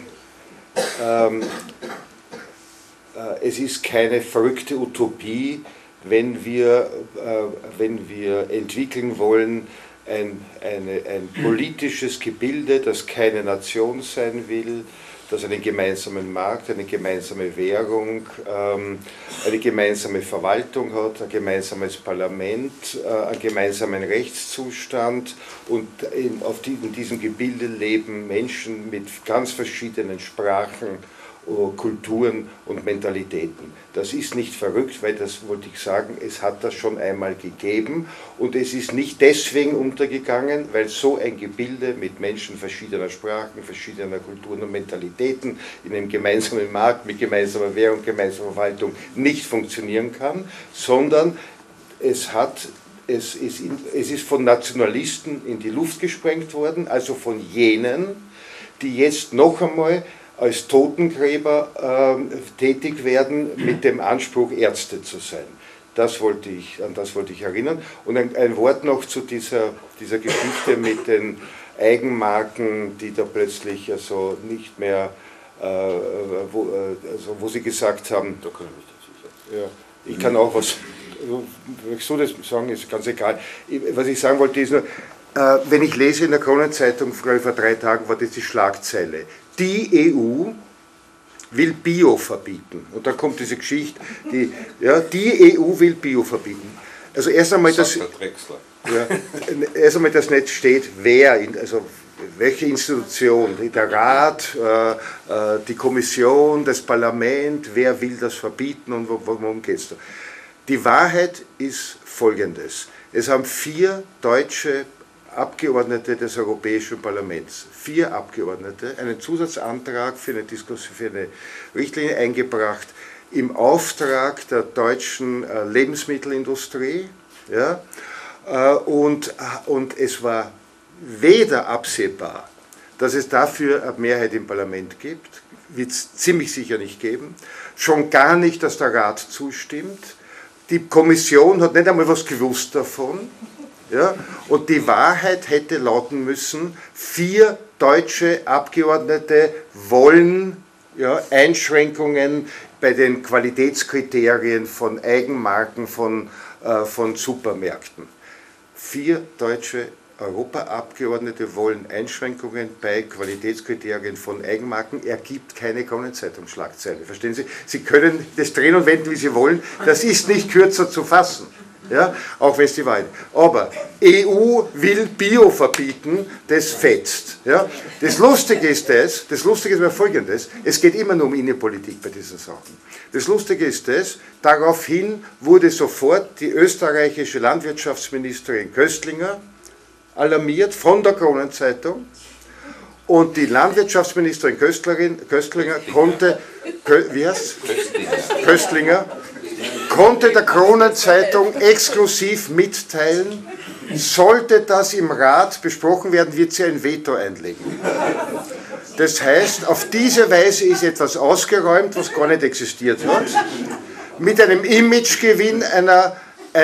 es ist keine verrückte Utopie, wenn wir entwickeln wollen, ein politisches Gebilde, das keine Nation sein will, das einen gemeinsamen Markt, eine gemeinsame Währung, eine gemeinsame Verwaltung hat, ein gemeinsames Parlament, einen gemeinsamen Rechtszustand und in diesem Gebilde leben Menschen mit ganz verschiedenen Sprachen, Kulturen und Mentalitäten. Das ist nicht verrückt, weil das wollte ich sagen, es hat das schon einmal gegeben und es ist nicht deswegen untergegangen, weil so ein Gebilde mit Menschen verschiedener Sprachen, verschiedener Kulturen und Mentalitäten in einem gemeinsamen Markt mit gemeinsamer Währung, gemeinsamer Verwaltung nicht funktionieren kann, sondern es ist von Nationalisten in die Luft gesprengt worden, also von jenen, die jetzt noch einmal als Totengräber tätig werden mit dem Anspruch, Ärzte zu sein. An das wollte ich erinnern. Und ein Wort noch zu dieser Geschichte mit den Eigenmarken, die da plötzlich also nicht mehr, wo Sie gesagt haben, da kann ich nicht dazu sagen. Ja, ich kann auch was, wenn ich so das sagen, ist ganz egal. Was ich sagen wollte ist nur, wenn ich lese in der Kronenzeitung, vor 3 Tagen war das die Schlagzeile, die EU will Bio verbieten. Und dann kommt diese Geschichte, die EU will Bio verbieten. Also erst einmal, das nicht steht, welche Institution, der Rat, die Kommission, das Parlament, wer will das verbieten und worum geht es da. Die Wahrheit ist folgendes. Es haben 4 deutsche Abgeordnete des Europäischen Parlaments, 4 Abgeordnete, einen Zusatzantrag für eine Richtlinie eingebracht im Auftrag der deutschen Lebensmittelindustrie. Ja, und es war weder absehbar, dass es dafür eine Mehrheit im Parlament gibt, wird es ziemlich sicher nicht geben, schon gar nicht, dass der Rat zustimmt. Die Kommission hat nicht einmal was gewusst davon. Ja, und die Wahrheit hätte lauten müssen, 4 deutsche Abgeordnete wollen Einschränkungen bei den Qualitätskriterien von Eigenmarken von Supermärkten. 4 deutsche Europaabgeordnete wollen Einschränkungen bei Qualitätskriterien von Eigenmarken, ergibt keine Kronenzeitung-Schlagzeile. Verstehen Sie? Sie können das drehen und wenden, wie Sie wollen, das ist nicht kürzer zu fassen. Ja, auch wenn es die Wahrheit ist. Aber EU will Bio verbieten, das fetzt. Ja. Das Lustige ist mir Folgendes, es geht immer nur um Innenpolitik bei diesen Sachen. Das Lustige ist daraufhin wurde sofort die österreichische Landwirtschaftsministerin Köstlinger alarmiert von der Kronenzeitung und die Landwirtschaftsministerin Köstlinger konnte, Köstlinger, konnte der Kronenzeitung exklusiv mitteilen, sollte das im Rat besprochen werden, wird sie ein Veto einlegen. Das heißt, auf diese Weise ist etwas ausgeräumt, was gar nicht existiert hat, mit einem Imagegewinn einer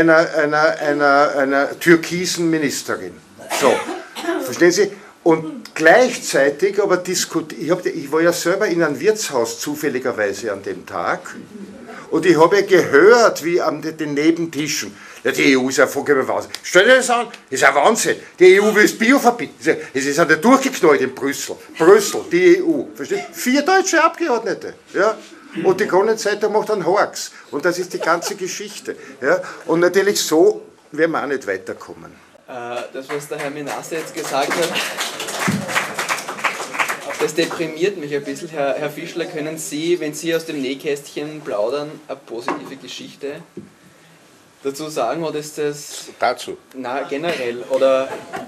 türkisen Ministerin. So, verstehen Sie? Und gleichzeitig aber ich war ja selber in einem Wirtshaus zufälligerweise an dem Tag Und ich habe ja gehört, wie an den Nebentischen, ja, die EU ist ja vollkommen Wahnsinn. Stell dir das an, das ist ein Wahnsinn. Die EU will das Bio verbieten. Es ist ja durchgeknallt in Brüssel. Brüssel, die EU. Versteht? 4 deutsche Abgeordnete. Ja? Und die Kronenzeitung macht einen Horks. Und das ist die ganze Geschichte. Ja? Und natürlich so werden wir auch nicht weiterkommen. Das, was der Herr Menasse jetzt gesagt hat, das deprimiert mich ein bisschen. Herr Fischler, können Sie, wenn Sie aus dem Nähkästchen plaudern, eine positive Geschichte dazu sagen, oder ist das... Dazu? Na, generell, oder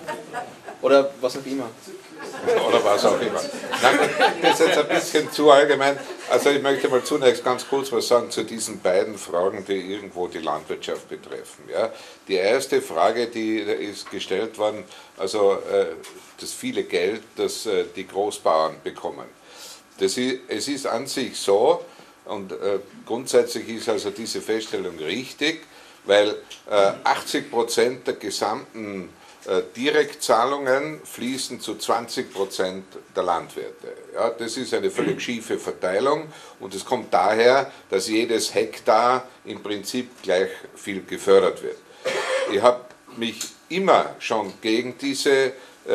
was auch immer. Oder was auch immer. Nein, das ist jetzt ein bisschen zu allgemein. Also ich möchte mal zunächst ganz kurz was sagen zu diesen beiden Fragen, die irgendwo die Landwirtschaft betreffen. Ja, die erste Frage, die ist gestellt worden, also das viele Geld, das die Großbauern bekommen. Es ist an sich so, und grundsätzlich ist also diese Feststellung richtig, weil 80% der gesamten Direktzahlungen fließen zu 20% der Landwirte. Ja, das ist eine völlig schiefe Verteilung und es kommt daher, dass jedes Hektar im Prinzip gleich viel gefördert wird. Ich habe mich immer schon gegen diese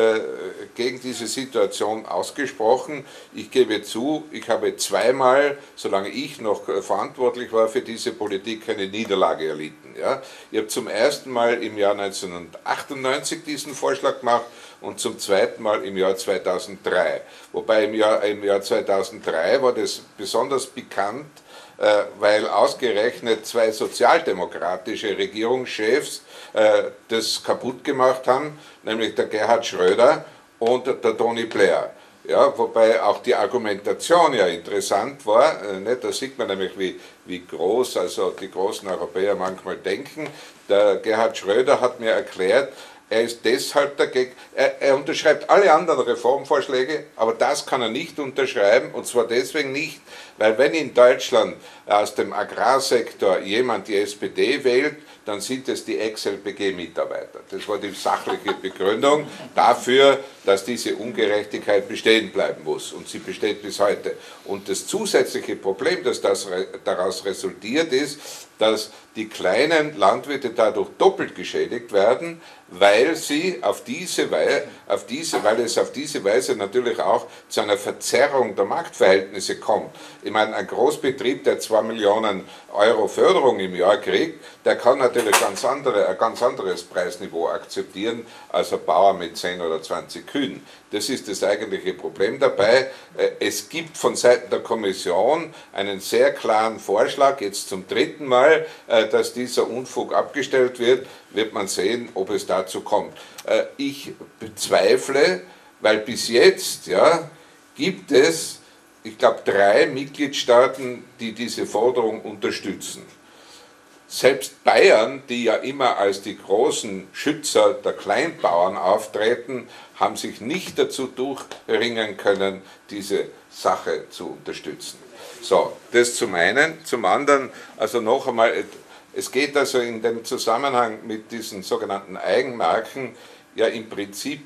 Situation ausgesprochen. Ich gebe zu, ich habe zweimal, solange ich noch verantwortlich war für diese Politik, eine Niederlage erlitten. Ja. Ich habe zum ersten Mal im Jahr 1998 diesen Vorschlag gemacht und zum zweiten Mal im Jahr 2003. Wobei im Jahr 2003 war das besonders pikant, weil ausgerechnet 2 sozialdemokratische Regierungschefs das kaputt gemacht haben, nämlich der Gerhard Schröder und der Tony Blair. Ja, wobei auch die Argumentation ja interessant war, da sieht man nämlich, wie groß also die großen Europäer manchmal denken. Der Gerhard Schröder hat mir erklärt, er ist deshalb dagegen, er unterschreibt alle anderen Reformvorschläge, aber das kann er nicht unterschreiben, und zwar deswegen nicht, weil wenn in Deutschland aus dem Agrarsektor jemand die SPD wählt, dann sind es die Ex-LPG-Mitarbeiter. Das war die sachliche Begründung dafür, dass diese Ungerechtigkeit bestehen bleiben muss. Und sie besteht bis heute. Und das zusätzliche Problem, das daraus resultiert, ist, dass die kleinen Landwirte dadurch doppelt geschädigt werden, weil es auf diese Weise natürlich auch zu einer Verzerrung der Marktverhältnisse kommt. Ich meine, ein Großbetrieb, der 2 Millionen Euro Förderung im Jahr kriegt, der kann natürlich ein ganz anderes Preisniveau akzeptieren als ein Bauer mit 10 oder 20 Kühen. Das ist das eigentliche Problem dabei. Es gibt von Seiten der Kommission einen sehr klaren Vorschlag, jetzt zum 3. Mal, dass dieser Unfug abgestellt wird. Wird man sehen, ob es dazu kommt. Ich bezweifle, weil bis jetzt gibt es, ich glaube, 3 Mitgliedstaaten, die diese Forderung unterstützen. Selbst Bayern, die ja immer als die großen Schützer der Kleinbauern auftreten, haben sich nicht dazu durchringen können, diese Sache zu unterstützen. So, das zum einen. Zum anderen, also noch einmal, es geht also in dem Zusammenhang mit diesen sogenannten Eigenmarken ja im Prinzip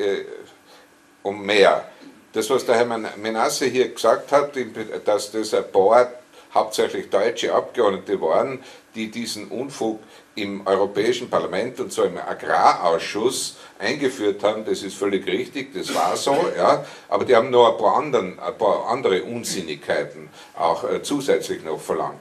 um mehr. Das, was der Herr Menasse hier gesagt hat, dass das ein paar hauptsächlich deutsche Abgeordnete waren, die diesen Unfug im Europäischen Parlament und zwar im Agrarausschuss eingeführt haben, das ist völlig richtig, das war so, ja, aber die haben noch ein paar andere Unsinnigkeiten auch zusätzlich noch verlangt.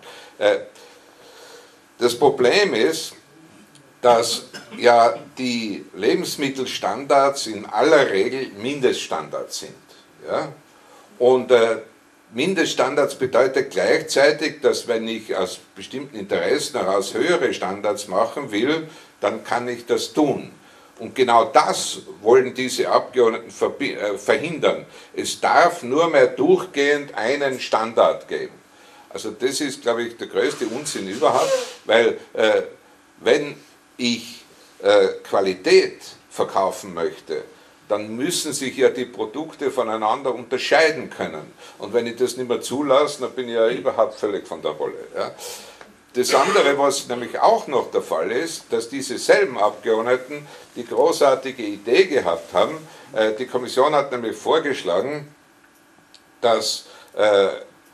Das Problem ist, dass ja die Lebensmittelstandards in aller Regel Mindeststandards sind. Ja? Und Mindeststandards bedeutet gleichzeitig, dass wenn ich aus bestimmten Interessen heraus höhere Standards machen will, dann kann ich das tun. Und genau das wollen diese Abgeordneten verhindern. Es darf nur mehr durchgehend einen Standard geben. Also das ist, glaube ich, der größte Unsinn überhaupt, weil wenn ich Qualität verkaufen möchte, dann müssen sich ja die Produkte voneinander unterscheiden können. Und wenn ich das nicht mehr zulasse, dann bin ich ja überhaupt völlig von der Rolle. Ja. Das andere, was nämlich auch noch der Fall ist, dass diese selben Abgeordneten die großartige Idee gehabt haben, die Kommission hat nämlich vorgeschlagen, dass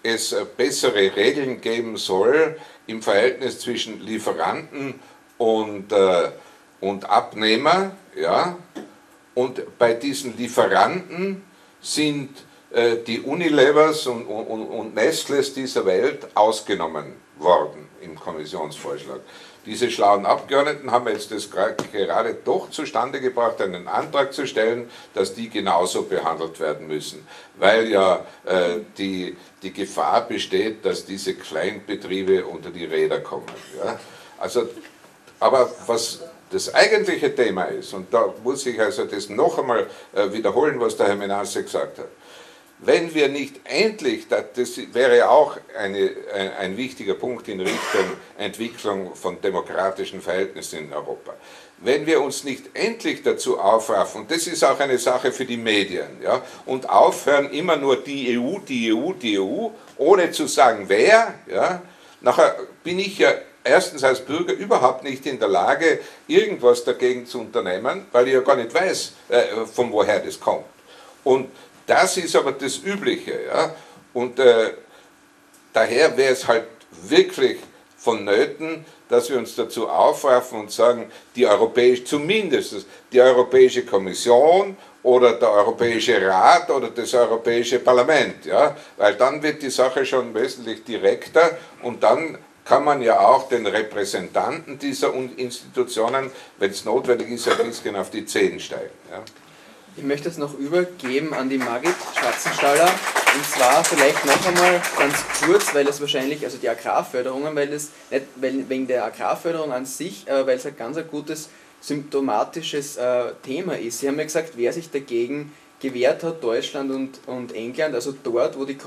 es bessere Regeln geben soll im Verhältnis zwischen Lieferanten und Abnehmer. Ja? Und bei diesen Lieferanten sind die Unilevers und Nestles dieser Welt ausgenommen worden im Kommissionsvorschlag. Diese schlauen Abgeordneten haben jetzt das gerade doch zustande gebracht, einen Antrag zu stellen, dass die genauso behandelt werden müssen, weil ja die Gefahr besteht, dass diese Kleinbetriebe unter die Räder kommen. Ja? Also, aber was das eigentliche Thema ist, und da muss ich also das noch einmal wiederholen, was der Herr Menasse gesagt hat, wenn wir nicht endlich, das wäre ja auch ein wichtiger Punkt in Richtung Entwicklung von demokratischen Verhältnissen in Europa, wenn wir uns nicht endlich dazu aufraffen, und das ist auch eine Sache für die Medien, ja, und aufhören immer nur die EU, die EU, die EU, ohne zu sagen wer, ja, nachher bin ich ja erstens als Bürger überhaupt nicht in der Lage, irgendwas dagegen zu unternehmen, weil ich ja gar nicht weiß, von woher das kommt. Und das ist aber das Übliche. Ja? Und daher wäre es halt wirklich vonnöten, dass wir uns dazu aufraffen und sagen, zumindest die Europäische Kommission oder der Europäische Rat oder das Europäische Parlament. Ja? Weil dann wird die Sache schon wesentlich direkter und dann kann man ja auch den Repräsentanten dieser Institutionen, wenn es notwendig ist, ein bisschen auf die Zehen steigen. Ja? Ich möchte es noch übergeben an die Margit Schwarzenstaller, und zwar vielleicht noch einmal ganz kurz, weil es wahrscheinlich, also die Agrarförderungen, wegen der Agrarförderung an sich, weil es ein ganz gutes symptomatisches Thema ist. Sie haben ja gesagt, wer sich dagegen gewehrt hat, Deutschland und England, also dort, wo die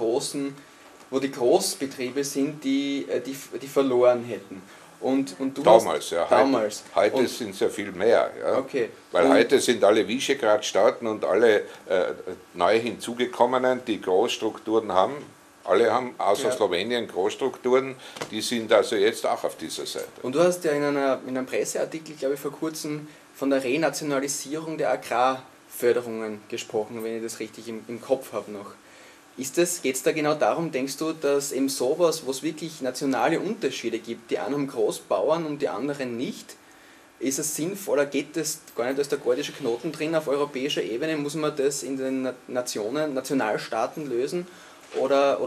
Großbetriebe sind, die verloren hätten. Und du damals, ja. Damals. Heute sind es ja viel mehr. Ja. Okay. Weil heute sind alle Visegrad-Staaten und alle neu hinzugekommenen, die Großstrukturen haben, alle haben außer Slowenien Großstrukturen, die sind also jetzt auch auf dieser Seite. Und du hast ja in einem Presseartikel, glaube ich, vor kurzem von der Renationalisierung der Agrarförderungen gesprochen, wenn ich das richtig im Kopf habe noch. Geht es da genau darum, denkst du, dass eben sowas, wo es wirklich nationale Unterschiede gibt, die einen haben Großbauern und die anderen nicht, ist es sinnvoll, oder geht das gar nicht als der gordische Knoten drin auf europäischer Ebene, muss man das in den Nationalstaaten lösen, oder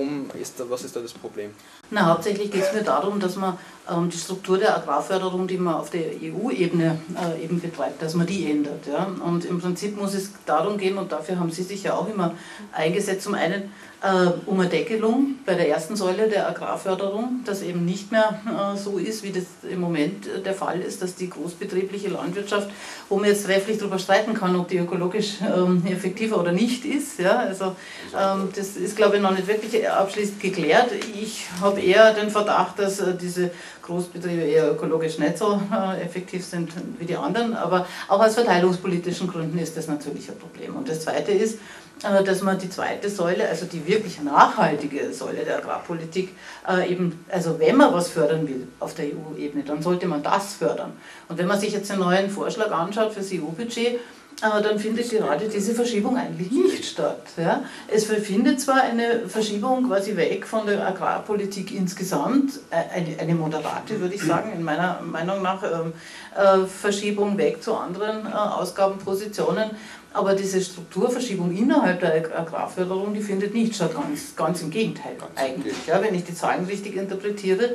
was ist da das Problem? Na, hauptsächlich geht es mir darum, dass man die Struktur der Agrarförderung, die man auf der EU-Ebene eben betreibt, dass man die ändert. Ja? Und im Prinzip muss es darum gehen, und dafür haben Sie sich ja auch immer eingesetzt, zum einen um eine Deckelung bei der ersten Säule der Agrarförderung, dass eben nicht mehr so ist, wie das im Moment der Fall ist, dass die großbetriebliche Landwirtschaft, wo man jetzt trefflich darüber streiten kann, ob die ökologisch effektiver oder nicht ist, ja? Also das ist, glaube ich, noch nicht wirklich abschließend geklärt. Ich habe eher den Verdacht, dass diese Großbetriebe eher ökologisch nicht so effektiv sind wie die anderen, aber auch aus verteilungspolitischen Gründen ist das natürlich ein Problem. Und das Zweite ist, dass man die zweite Säule, also die wirklich nachhaltige Säule der Agrarpolitik, eben, also wenn man was fördern will auf der EU-Ebene, dann sollte man das fördern. Und wenn man sich jetzt den neuen Vorschlag anschaut für das EU-Budget, dann findet gerade diese Verschiebung eigentlich nicht statt. Ja? Es findet zwar eine Verschiebung quasi weg von der Agrarpolitik insgesamt, eine moderate, würde ich sagen, in meiner Meinung nach, Verschiebung weg zu anderen Ausgabenpositionen, aber diese Strukturverschiebung innerhalb der Agrarförderung, die findet nicht statt, ganz im Gegenteil eigentlich. Ja? Wenn ich die Zahlen richtig interpretiere,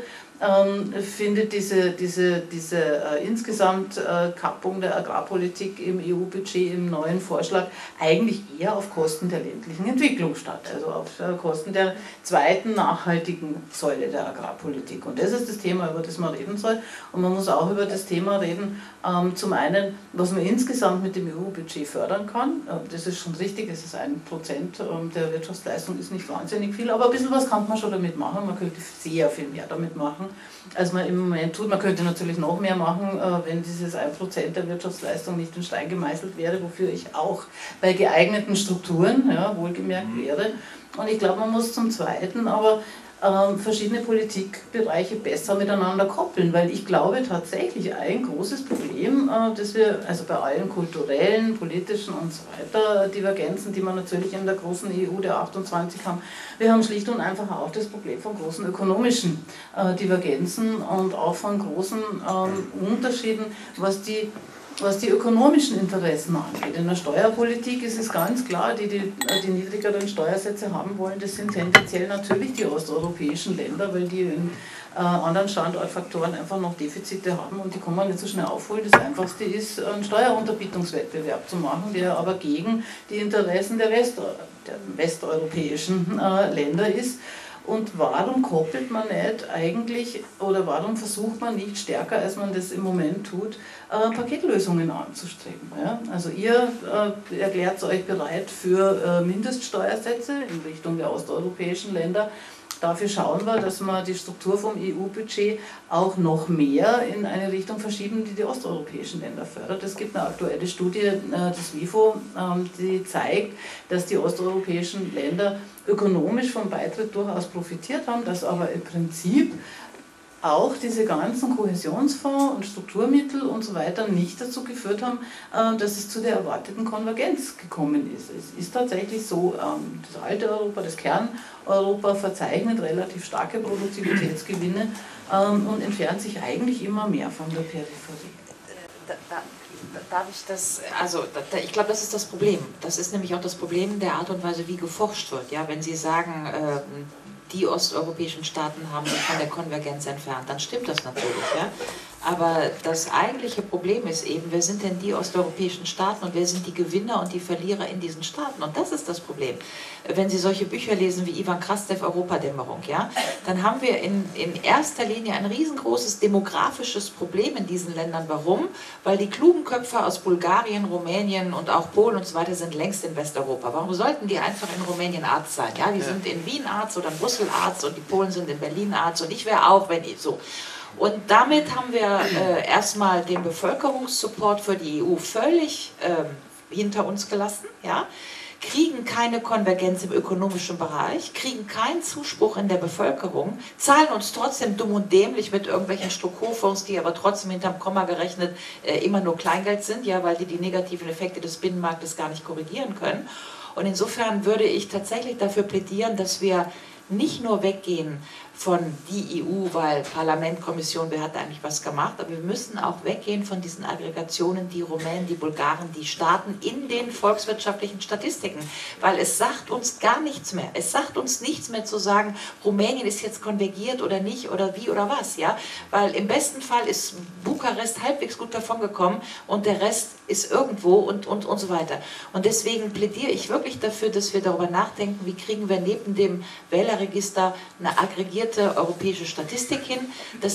findet diese insgesamt Kappung der Agrarpolitik im EU-Budget im neuen Vorschlag eigentlich eher auf Kosten der ländlichen Entwicklung statt, also auf Kosten der zweiten nachhaltigen Säule der Agrarpolitik. Und das ist das Thema, über das man reden soll. Und man muss auch über das Thema reden, zum einen, was man insgesamt mit dem EU-Budget fördern kann. Das ist schon richtig, es ist 1% der Wirtschaftsleistung, ist nicht wahnsinnig viel, aber ein bisschen was kann man schon damit machen. Man könnte sehr viel mehr damit machen, als man im Moment tut. Man könnte natürlich noch mehr machen, wenn dieses 1% der Wirtschaftsleistung nicht in Stein gemeißelt wäre, wofür ich auch bei geeigneten Strukturen, ja, wohlgemerkt wäre. Und ich glaube, man muss zum Zweiten aber verschiedene Politikbereiche besser miteinander koppeln, weil ich glaube tatsächlich ein großes Problem, dass wir also bei allen kulturellen, politischen und so weiter Divergenzen, die wir natürlich in der großen EU der 28 haben, wir haben schlicht und einfach auch das Problem von großen ökonomischen Divergenzen und auch von großen Unterschieden, was die ökonomischen Interessen angeht. In der Steuerpolitik ist es ganz klar, die niedrigeren Steuersätze haben wollen, das sind tendenziell natürlich die osteuropäischen Länder, weil die in anderen Standortfaktoren einfach noch Defizite haben und die kann man nicht so schnell aufholen. Das Einfachste ist, einen Steuerunterbietungswettbewerb zu machen, der aber gegen die Interessen der westeuropäischen Länder ist. Und warum koppelt man nicht eigentlich, oder warum versucht man nicht stärker, als man das im Moment tut, Paketlösungen anzustreben? Ja? Also ihr erklärt euch bereit für Mindeststeuersätze in Richtung der osteuropäischen Länder. Dafür schauen wir, dass wir die Struktur vom EU-Budget auch noch mehr in eine Richtung verschieben, die die osteuropäischen Länder fördert. Es gibt eine aktuelle Studie des WIFO, die zeigt, dass die osteuropäischen Länder ökonomisch vom Beitritt durchaus profitiert haben, dass aber im Prinzip auch diese ganzen Kohäsionsfonds und Strukturmittel und so weiter nicht dazu geführt haben, dass es zu der erwarteten Konvergenz gekommen ist. Es ist tatsächlich so, das alte Europa, das Kerneuropa verzeichnet relativ starke Produktivitätsgewinne und entfernt sich eigentlich immer mehr von der Peripherie. Darf ich das, also ich glaube, das ist das Problem. Das ist nämlich auch das Problem der Art und Weise, wie geforscht wird. Ja, wenn Sie sagen, die osteuropäischen Staaten haben sich von der Konvergenz entfernt, dann stimmt das natürlich. Ja? Aber das eigentliche Problem ist eben, wer sind denn die osteuropäischen Staaten und wer sind die Gewinner und die Verlierer in diesen Staaten? Und das ist das Problem. Wenn Sie solche Bücher lesen wie Ivan Krastev, Europadämmerung, ja, dann haben wir in erster Linie ein riesengroßes demografisches Problem in diesen Ländern. Warum? Weil die klugen Köpfe aus Bulgarien, Rumänien und auch Polen und so weiter sind längst in Westeuropa. Warum sollten die einfach in Rumänien Arzt sein? Ja, die sind in Wien Arzt oder in Brüssel Arzt und die Polen sind in Berlin Arzt und ich wäre auch, wenn ich so. Und damit haben wir erstmal den Bevölkerungssupport für die EU völlig hinter uns gelassen, ja? Kriegen keine Konvergenz im ökonomischen Bereich, kriegen keinen Zuspruch in der Bevölkerung, zahlen uns trotzdem dumm und dämlich mit irgendwelchen Strukturfonds, die aber trotzdem hinterm Komma gerechnet immer nur Kleingeld sind, ja, weil die negativen Effekte des Binnenmarktes gar nicht korrigieren können. Und insofern würde ich tatsächlich dafür plädieren, dass wir nicht nur weggehen von die EU, weil Parlament, Kommission, wer hat eigentlich was gemacht, aber wir müssen auch weggehen von diesen Aggregationen, die Rumänen, die Bulgaren, die Staaten in den volkswirtschaftlichen Statistiken, weil es sagt uns gar nichts mehr. Es sagt uns nichts mehr zu sagen, Rumänien ist jetzt konvergiert oder nicht oder wie oder was, ja, weil im besten Fall ist Bukarest halbwegs gut davon gekommen und der Rest ist irgendwo und so weiter. Und deswegen plädiere ich wirklich dafür, dass wir darüber nachdenken, wie kriegen wir neben dem Wählerregister eine aggregierte europäische Statistik hin,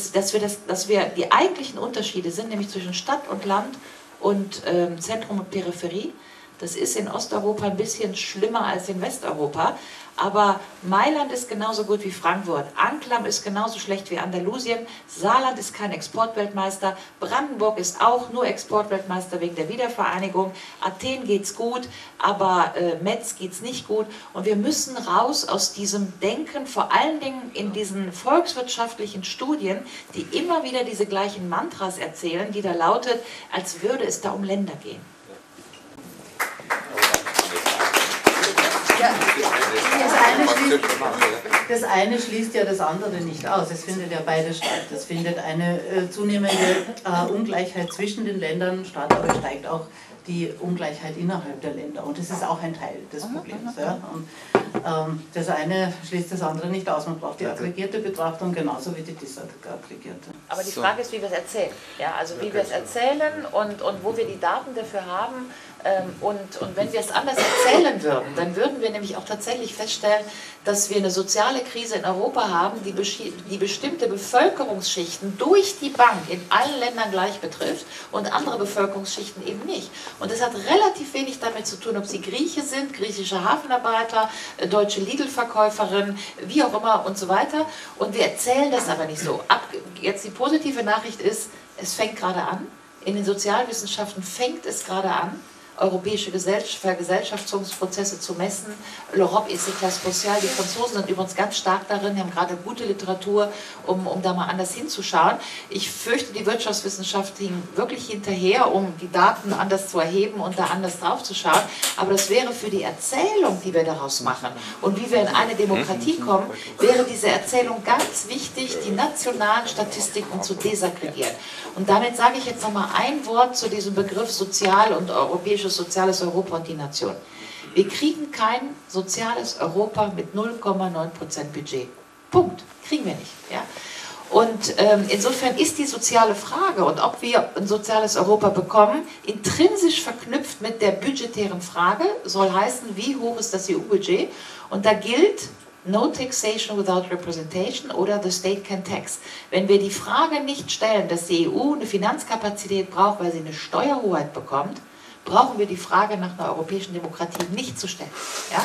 dass wir die eigentlichen Unterschiede sind, nämlich zwischen Stadt und Land und Zentrum und Peripherie. Das ist in Osteuropa ein bisschen schlimmer als in Westeuropa, aber Mailand ist genauso gut wie Frankfurt, Anklam ist genauso schlecht wie Andalusien, Saarland ist kein Exportweltmeister, Brandenburg ist auch nur Exportweltmeister wegen der Wiedervereinigung, Athen geht's gut, aber Metz geht's nicht gut und wir müssen raus aus diesem Denken, vor allen Dingen in diesen volkswirtschaftlichen Studien, die immer wieder diese gleichen Mantras erzählen, die da lautet, als würde es da um Länder gehen. Ja, das eine schließt ja das andere nicht aus. Es findet ja beides statt. Es findet eine zunehmende Ungleichheit zwischen den Ländern statt, aber es steigt auch die Ungleichheit innerhalb der Länder. Und das ist auch ein Teil des Problems. Ja. Und, das eine schließt das andere nicht aus. Man braucht die aggregierte Betrachtung genauso wie die disaggregierte. Aber die Frage ist, wie wir es erzählen. Ja, also wie wir es erzählen und wo wir die Daten dafür haben. Und wenn wir es anders erzählen würden, dann würden wir nämlich auch tatsächlich feststellen, dass wir eine soziale Krise in Europa haben, die bestimmte Bevölkerungsschichten durch die Bank in allen Ländern gleich betrifft und andere Bevölkerungsschichten eben nicht. Und das hat relativ wenig damit zu tun, ob sie Grieche sind, griechische Hafenarbeiter, deutsche Lidl-Verkäuferin, wie auch immer und so weiter. Und wir erzählen das aber nicht so. Jetzt die positive Nachricht ist, es fängt gerade an. In den Sozialwissenschaften fängt es gerade an. europäische Vergesellschaftungsprozesse zu messen. L'Europe et ses classes sociales. Die Franzosen sind übrigens ganz stark darin, die haben gerade gute Literatur, um da mal anders hinzuschauen. Ich fürchte, die Wirtschaftswissenschaft hing wirklich hinterher, um die Daten anders zu erheben und da anders drauf zu schauen. Aber das wäre für die Erzählung, die wir daraus machen und wie wir in eine Demokratie kommen, wäre diese Erzählung ganz wichtig, die nationalen Statistiken zu desaggregieren. Und damit sage ich jetzt nochmal ein Wort zu diesem Begriff sozial und europäisches soziales Europa und die Nation. Wir kriegen kein soziales Europa mit 0,9% Budget. Punkt. Kriegen wir nicht. Ja? Und insofern ist die soziale Frage und ob wir ein soziales Europa bekommen, intrinsisch verknüpft mit der budgetären Frage, soll heißen, wie hoch ist das EU-Budget? Und da gilt No taxation without representation oder the state can tax. Wenn wir die Frage nicht stellen, dass die EU eine Finanzkapazität braucht, weil sie eine Steuerhoheit bekommt, brauchen wir die Frage nach einer europäischen Demokratie nicht zu stellen. Ja?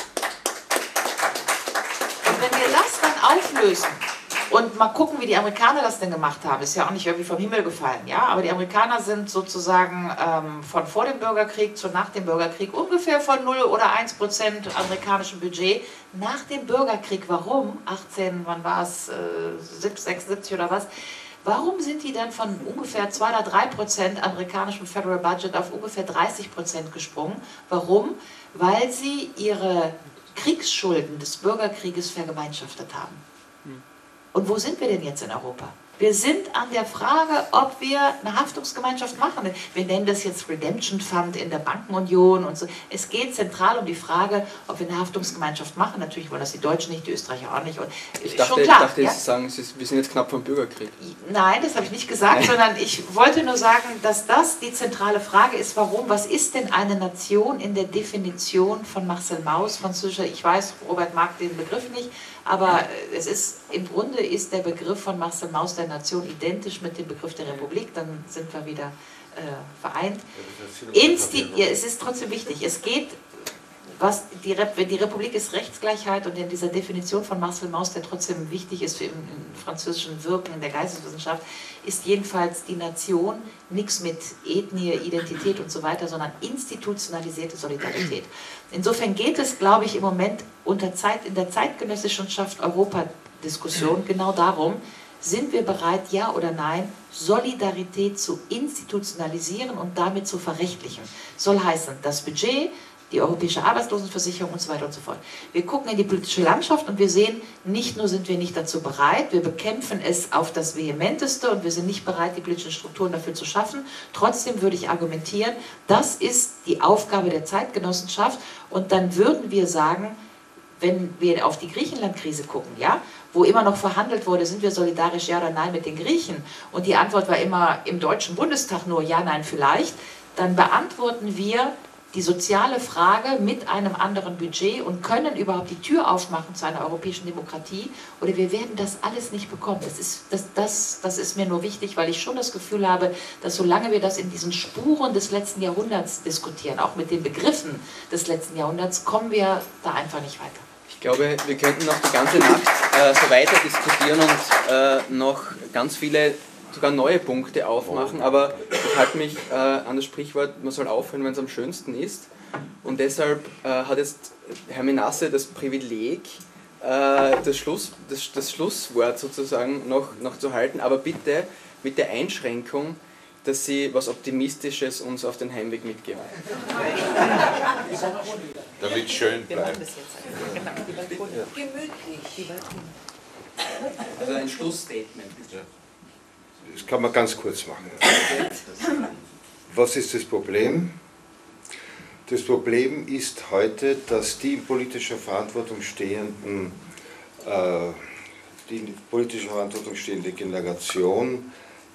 Und wenn wir das dann auflösen und mal gucken, wie die Amerikaner das denn gemacht haben, ist ja auch nicht irgendwie vom Himmel gefallen, ja? Aber die Amerikaner sind sozusagen von vor dem Bürgerkrieg zu nach dem Bürgerkrieg ungefähr von 0 oder 1% amerikanischem Budget nach dem Bürgerkrieg. Warum? 18, wann war es, 76 oder was? Warum sind die dann von ungefähr 2 oder 3% amerikanischem Federal Budget auf ungefähr 30% gesprungen? Warum? Weil sie ihre Kriegsschulden des Bürgerkrieges vergemeinschaftet haben. Und wo sind wir denn jetzt in Europa? Wir sind an der Frage, ob wir eine Haftungsgemeinschaft machen. Wir nennen das jetzt Redemption Fund in der Bankenunion und so. Es geht zentral um die Frage, ob wir eine Haftungsgemeinschaft machen. Natürlich wollen das die Deutschen nicht, die Österreicher auch nicht. Und ich dachte, ja? Sie sagen, wir sind jetzt knapp vom Bürgerkrieg. Nein, das habe ich nicht gesagt, sondern ich wollte nur sagen, dass das die zentrale Frage ist, warum, was ist denn eine Nation in der Definition von Marcel Mauss, französischer, ich weiß, Robert mag den Begriff nicht, aber es ist, im Grunde ist der Begriff von Marcel Mauss der Nation identisch mit dem Begriff der Republik, dann sind wir wieder vereint. Es ist trotzdem wichtig, es geht, die Republik ist Rechtsgleichheit und in dieser Definition von Marcel Mauss, der trotzdem wichtig ist für im französischen Wirken in der Geisteswissenschaft, ist jedenfalls die Nation nichts mit Ethnie, Identität und so weiter, sondern institutionalisierte Solidarität. Insofern geht es, glaube ich, im Moment in der zeitgenössischen Europa-Diskussion genau darum, sind wir bereit, ja oder nein, Solidarität zu institutionalisieren und damit zu verrechtlichen. Soll heißen, das Budget, die europäische Arbeitslosenversicherung und so weiter und so fort. Wir gucken in die politische Landschaft und wir sehen, nicht nur sind wir nicht dazu bereit, wir bekämpfen es auf das Vehementeste und wir sind nicht bereit, die politischen Strukturen dafür zu schaffen. Trotzdem würde ich argumentieren, das ist die Aufgabe der Zeitgenossenschaft und dann würden wir sagen, wenn wir auf die Griechenland-Krise gucken, ja, wo immer noch verhandelt wurde, sind wir solidarisch, ja oder nein mit den Griechen und die Antwort war immer im Deutschen Bundestag nur ja, nein, vielleicht, dann beantworten wir die soziale Frage mit einem anderen Budget und können überhaupt die Tür aufmachen zu einer europäischen Demokratie oder wir werden das alles nicht bekommen. Das ist mir nur wichtig, weil ich schon das Gefühl habe, dass solange wir das in diesen Spuren des letzten Jahrhunderts diskutieren, auch mit den Begriffen des letzten Jahrhunderts, kommen wir da einfach nicht weiter. Ich glaube, wir könnten noch die ganze Nacht so weiter diskutieren und noch ganz viele sogar neue Punkte aufmachen, aber ich halte mich an das Sprichwort, man soll aufhören, wenn es am schönsten ist. Und deshalb hat jetzt Herr Menasse das Privileg, das Schlusswort sozusagen noch zu halten, aber bitte mit der Einschränkung, dass Sie was Optimistisches uns auf den Heimweg mitgeben. Damit es schön bleibt. Gemütlich. Also ein Schlussstatement. Das kann man ganz kurz machen. Was ist das Problem? Das Problem ist heute, dass die in politischer Verantwortung stehende Generation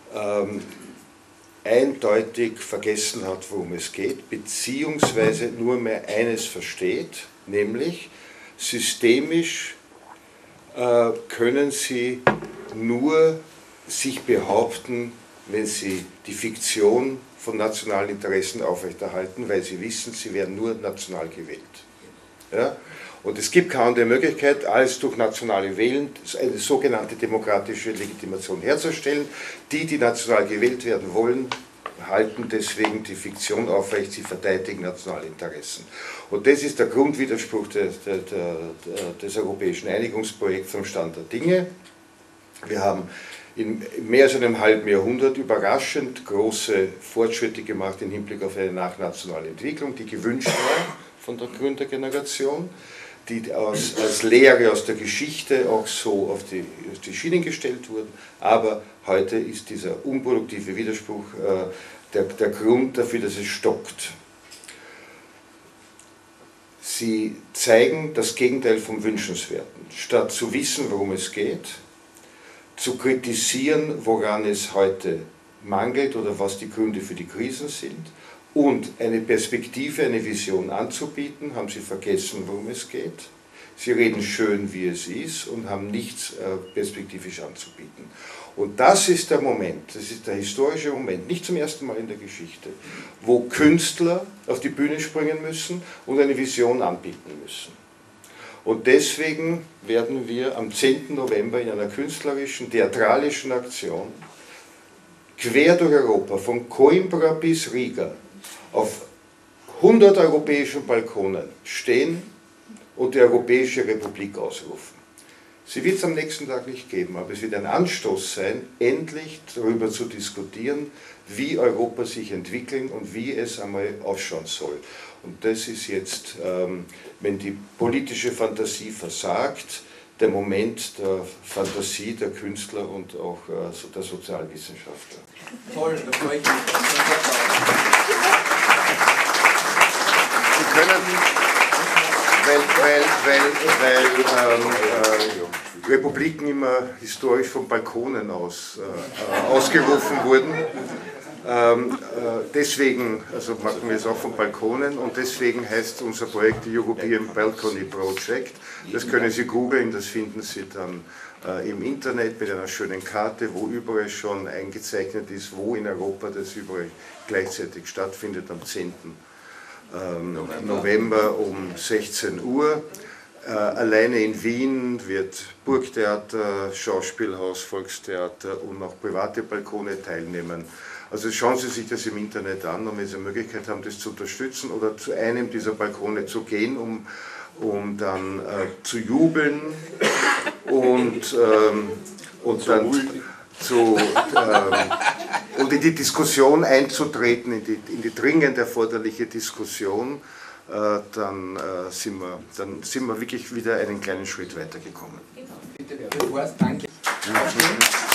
eindeutig vergessen hat, worum es geht, beziehungsweise nur mehr eines versteht, nämlich systemisch können sie nur sich behaupten, wenn sie die Fiktion von nationalen Interessen aufrechterhalten, weil sie wissen, sie werden nur national gewählt. Ja? Und es gibt keine andere Möglichkeit, als durch nationale Wählen eine sogenannte demokratische Legitimation herzustellen. Die national gewählt werden wollen, halten deswegen die Fiktion aufrecht, sie verteidigen nationale Interessen. Und das ist der Grundwiderspruch des europäischen Einigungsprojekts vom Stand der Dinge. Wir haben in mehr als einem halben Jahrhundert überraschend große Fortschritte gemacht im Hinblick auf eine nachnationale Entwicklung, die gewünscht war von der Gründergeneration, die als Lehre aus der Geschichte auch so auf die Schienen gestellt wurden. Aber heute ist dieser unproduktive Widerspruch der Grund dafür, dass es stockt. Sie zeigen das Gegenteil vom Wünschenswerten. Statt zu wissen, worum es geht, zu kritisieren, woran es heute mangelt oder was die Gründe für die Krisen sind, und eine Perspektive, eine Vision anzubieten, haben sie vergessen, worum es geht. Sie reden schön, wie es ist, und haben nichts perspektivisch anzubieten. Und das ist der Moment, das ist der historische Moment, nicht zum ersten Mal in der Geschichte, wo Künstler auf die Bühne springen müssen und eine Vision anbieten müssen. Und deswegen werden wir am 10. November in einer künstlerischen, theatralischen Aktion quer durch Europa, von Coimbra bis Riga, auf 100 europäischen Balkonen stehen und die Europäische Republik ausrufen. Sie wird es am nächsten Tag nicht geben, aber es wird ein Anstoß sein, endlich darüber zu diskutieren, wie Europa sich entwickeln und wie es einmal ausschauen soll. Und das ist jetzt, wenn die politische Fantasie versagt, der Moment der Fantasie der Künstler und auch der Sozialwissenschaftler. Toll, da freue ich mich. Sie können, weil Republiken immer historisch von Balkonen aus ausgerufen wurden. Deswegen, also machen wir es auch von Balkonen, und deswegen heißt unser Projekt die European Balcony Project. Das können Sie googeln, das finden Sie dann im Internet mit einer schönen Karte, wo überall schon eingezeichnet ist, wo in Europa das überall gleichzeitig stattfindet, am 10. November um 16 Uhr. Alleine in Wien wird Burgtheater, Schauspielhaus, Volkstheater und auch private Balkone teilnehmen. Also schauen Sie sich das im Internet an, und wenn Sie eine Möglichkeit haben, das zu unterstützen oder zu einem dieser Balkone zu gehen, um dann zu jubeln und dann und in die Diskussion einzutreten, in die dringend erforderliche Diskussion, dann sind wir wirklich wieder einen kleinen Schritt weitergekommen. Bitte, wer bevor es danke.